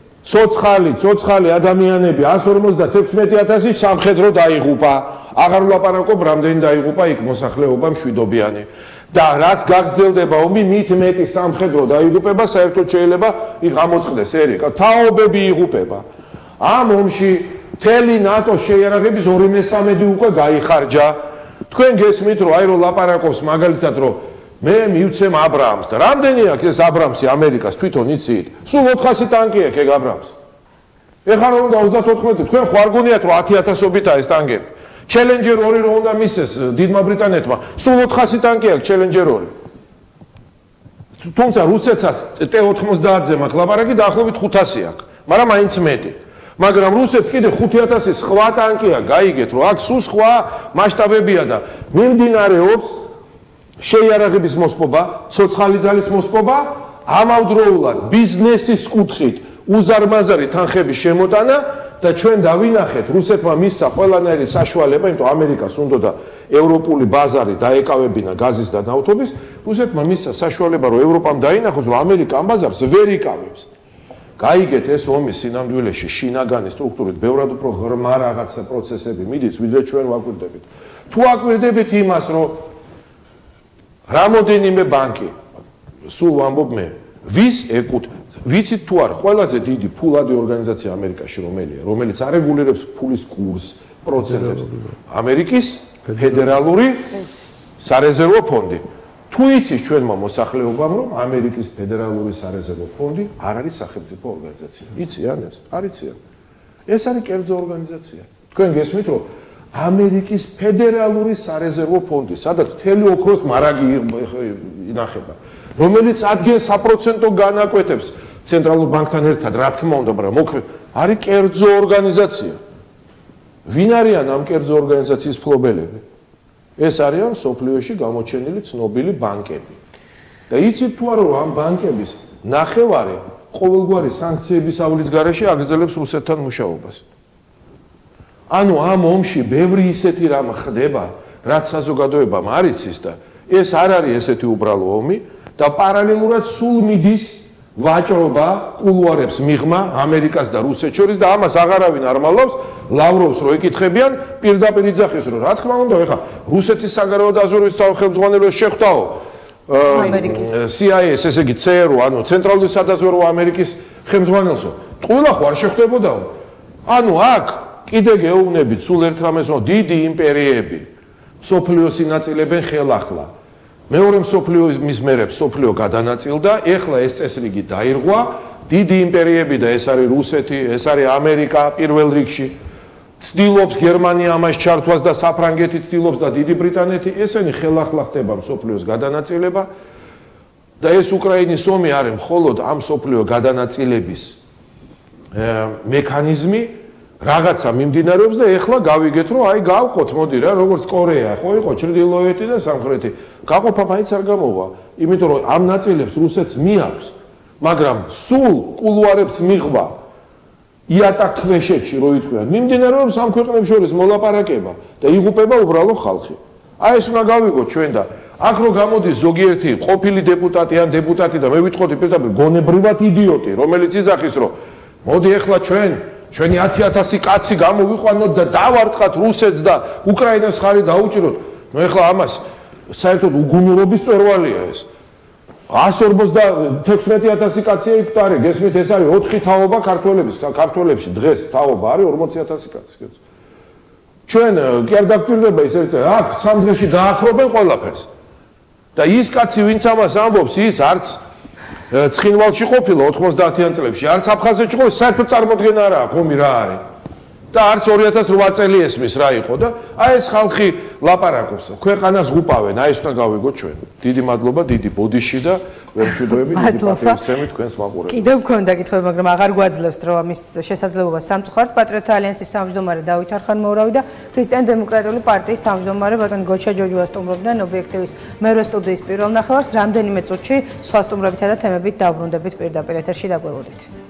ცოცხალი ადამიანები 156,000 სამხედრო დაიღუპა. აღარ ვლაპარაკობ რამდენი დაიღუპა იქ მოსახლეობა მშვიდობიანი. და რაც გაგრძელდება ომი, მით მეტი სამხედრო დაიღუპება საერთოდ შეიძლება იქ გამოწყდეს ერიკა. თაობები იღუპება. ამ ომში მთელი ნატოს შეიარაღების 2/3 უკვე გაიხარჯა. თქვენ გესმით რომ აი რომ ლაპარაკობს მაგალითად რომ მე მივცემ აბრამს და რამდენი აქვს ეს აბრამსი ამერიკას თვითონ იცით? სულ 400 ტანკი აქვს ეგ აბრამს. ეხლა რომ და 34 თქვენ ხوار გონიათ რომ 10,000-ობითაა ეს ტანკები. Challenger 2 რო უნდა მისცეს დიდმა ბრიტანეთმა, სულ 400 ტანკი აქვს Challenger 2. თუმცა რუსეთსაც T-90-ზე მაქვს ლაპარაკი დაახლოებით 500 აქვს, მაგრამ მაინც მეტი. მაგრამ რუსეთს კიდე 5,000 სხვა ტანკია, გაიგეთ რომ აქ სულ სხვა მასშტაბებია და მიმდინარეობს შეიარაღების მოსპობა, ცოცხალი ძალის მოსპობა, ამავდროულად ბიზნესის კუთხით უზარმაზარი თანხების შემოტანა და ჩვენ დავინახეთ რუსეთმა მისცა ყველანაირი საშუალება, იმიტომ ამერიკას უნდა და ევროპული ბაზარი დაეკავებინა გაზის და ნავთობის, რუსეთმა მისცა საშუალება რომ ევროპამ დაინახოს რომ ამერიკა ამ ბაზარს ვერ იკავებს. გაიგეთ ეს ომი სინამდვილეში შინაგანი სტრუქტურით ბევრად უფრო ღრმა რაღაცა პროცესები მიდის, ვიდრე ჩვენ ვაკვირდებით. თუ აკვირდებით იმას, რომ რამოდენიმე ბანკი, სულ ვამბობ მე, ვის ვიცით თუ არა, ყველაზე დიდი ფულადი ორგანიზაცია ამერიკაში რომელია, რომელიც არეგულირებს ფულის კურსს, პროცენტებს, ამერიკის ფედერალური სარეზერვო ფონდი. თუ იცის ჩვენმა მოსახლეობამ, რომ ამერიკის ფედერალური სარეზერვო ფონდი არ არის სახელმწიფო ორგანიზაცია. იციან ეს? არ იციან. ეს არის კერძო ორგანიზაცია. თქვენ გესმით, რომ ამერიკის ფედერალური სარეზერვო ფონდი, სადაც მთელი ოქროს მარაგი ინახება, რომელიც ადგენს საპროცენტო განაკვეთებს ცენტრალურ ბანკთან ერთად, რა თქმა უნდა, მაგრამ არის კერძო ორგანიზაცია. ვინ არიან ამ კერძო ორგანიზაციის მფლობელები? ეს არიან სოფლიოში გამოჩენილი ცნობილი ბანკები. და იცით თუ არა, რომ ამ ბანკების ნახევარი ყოველგვარი სანქციების ავლის გარეშე აგრძელებს რუსეთთან მუშაობას. ანუ ამ ომში ბევრი ისეთი რამ ხდება, რაც საზოგადოებამ არ იცის და ეს არ არის ესეთი უბრალო ომი და პარალელურად სულ მიდის ვაჭრობა, კულუარებს მიღმა ამერიკას და რუსეთს შორის და ამას აღარავინ არ მალავს ლავროვს რო ეკითხებიან პირდაპირ იძახის რომ რა თქმა უნდა ეხა რუსეთის საგარეო დაზვერვის ხელმძღვანელოს შეხვდაო CIA-ს ესე იგი CRU ანუ ცენტრალური სადაზვერვო ამერიკის ხელმძღვანელსო ყველა ხო არ შეხვდებოდაო ანუ აქ კიდე გეუბნებით სულ ერთ რამეს რომ დიდი იმპერიები სოფლიოს ინაწილებენ ხელახლა მეორე მსოფლიო მის მერებს სოფლიო გადანაწილდა ეხლა ეს წესრიგი დაირღვა დიდი იმპერიები და ეს არის რუსეთი ეს არის ამერიკა პირველ რიგში ცდილობს გერმანია ამას ჩართვას და საფრანგეთი ცდილობს და დიდი ბრიტანეთი ესენი ხელახლა ხდება მსოფლიოს გადანაწილება და ეს უკრაინის ომი არის მხოლოდ ამ მსოფლიო გადანაწილების მექანიზმი რაღაცა მიმდინარეობს და ეხლა გავიგეთ რომ აი გავყოთ მოდი რა როგორც კორეა ხო იყო ჩრდილოეთი და სამხრეთი გაყოფა მაინც არ გამოვა იმიტომ რომ ამ ნაწილებს რუსეთს მიაქვს მაგრამ სულ კულუარებს მიღვა იატაკ ქვეშეთში რო ითქვიან მიმდინარეობს ამ ქვეყნებს შორის მოლაპარაკება და იღუპება უბრალო ხალხი აი ეს უნდა გავიგოთ ჩვენ და აქ რო გამოდის ზოგიერთი ყოფილი დეპუტატი ან დეპუტატი და მე ვიტყოდი პირდაპირ გონებრივად იდიოტი რომელიც იძახის რომ მოდი ეხლა ჩვენი 10,000 კაცი გამოვიყვანოთ და დავარტყათ რუსეთს და უკრაინას ხარი დაუჭიროთ ნუ ეხლა ამას საერთოდ უგუნურობის წვერვალია ეს 156,000 კაცია იქ ტარი გესმით ეს არის 4 თაობა ქართველებში დღეს თაობა არის 40,000 კაცი ჩვენ კი არ დაგჭირდება ის ერთ აქ სამ დღეში დააქრობენ ყველაფერს და ის კაცი ვინც ამას ამბობს ის არც ცხინვალში ყოფილა 90-იან წლებში არც აფხაზეთში ყოფილა საერთოდ წარმოდგენა არა აქვს ომი რა არის და არც 2008 წელი ესმის რა იყო და აი ეს ხალხი ლაპარაკობს ქვეყანას ღუპავენ აი ეს უნდა გავიგოთ ჩვენ დიდი მადლობა დიდი ბოდიში და ვერჩუდოები დიდი პატივისცემი თქვენს მაყურებელს კიდევ გქონდა კითხვები მაგრამ აღარ გვაძლევს რომ ამის შესაძლებლობა სამწუხაროდ პატრიოტთა ალიანსის თავმჯდომარე დავით არხანმოურავი და ქრისტიან-დემოკრატიული პარტიის თავმჯდომარე ბატონ გოჩა ჯოჯუა სტუმრობდნენ ობიექტივის მერვე სტუდიის პირველ ნახევარს რამდენიმე წუთში სხვა სტუმრებითა და თემებით დავბრუნდებით პირდაპირ ეთერში დაგველოდით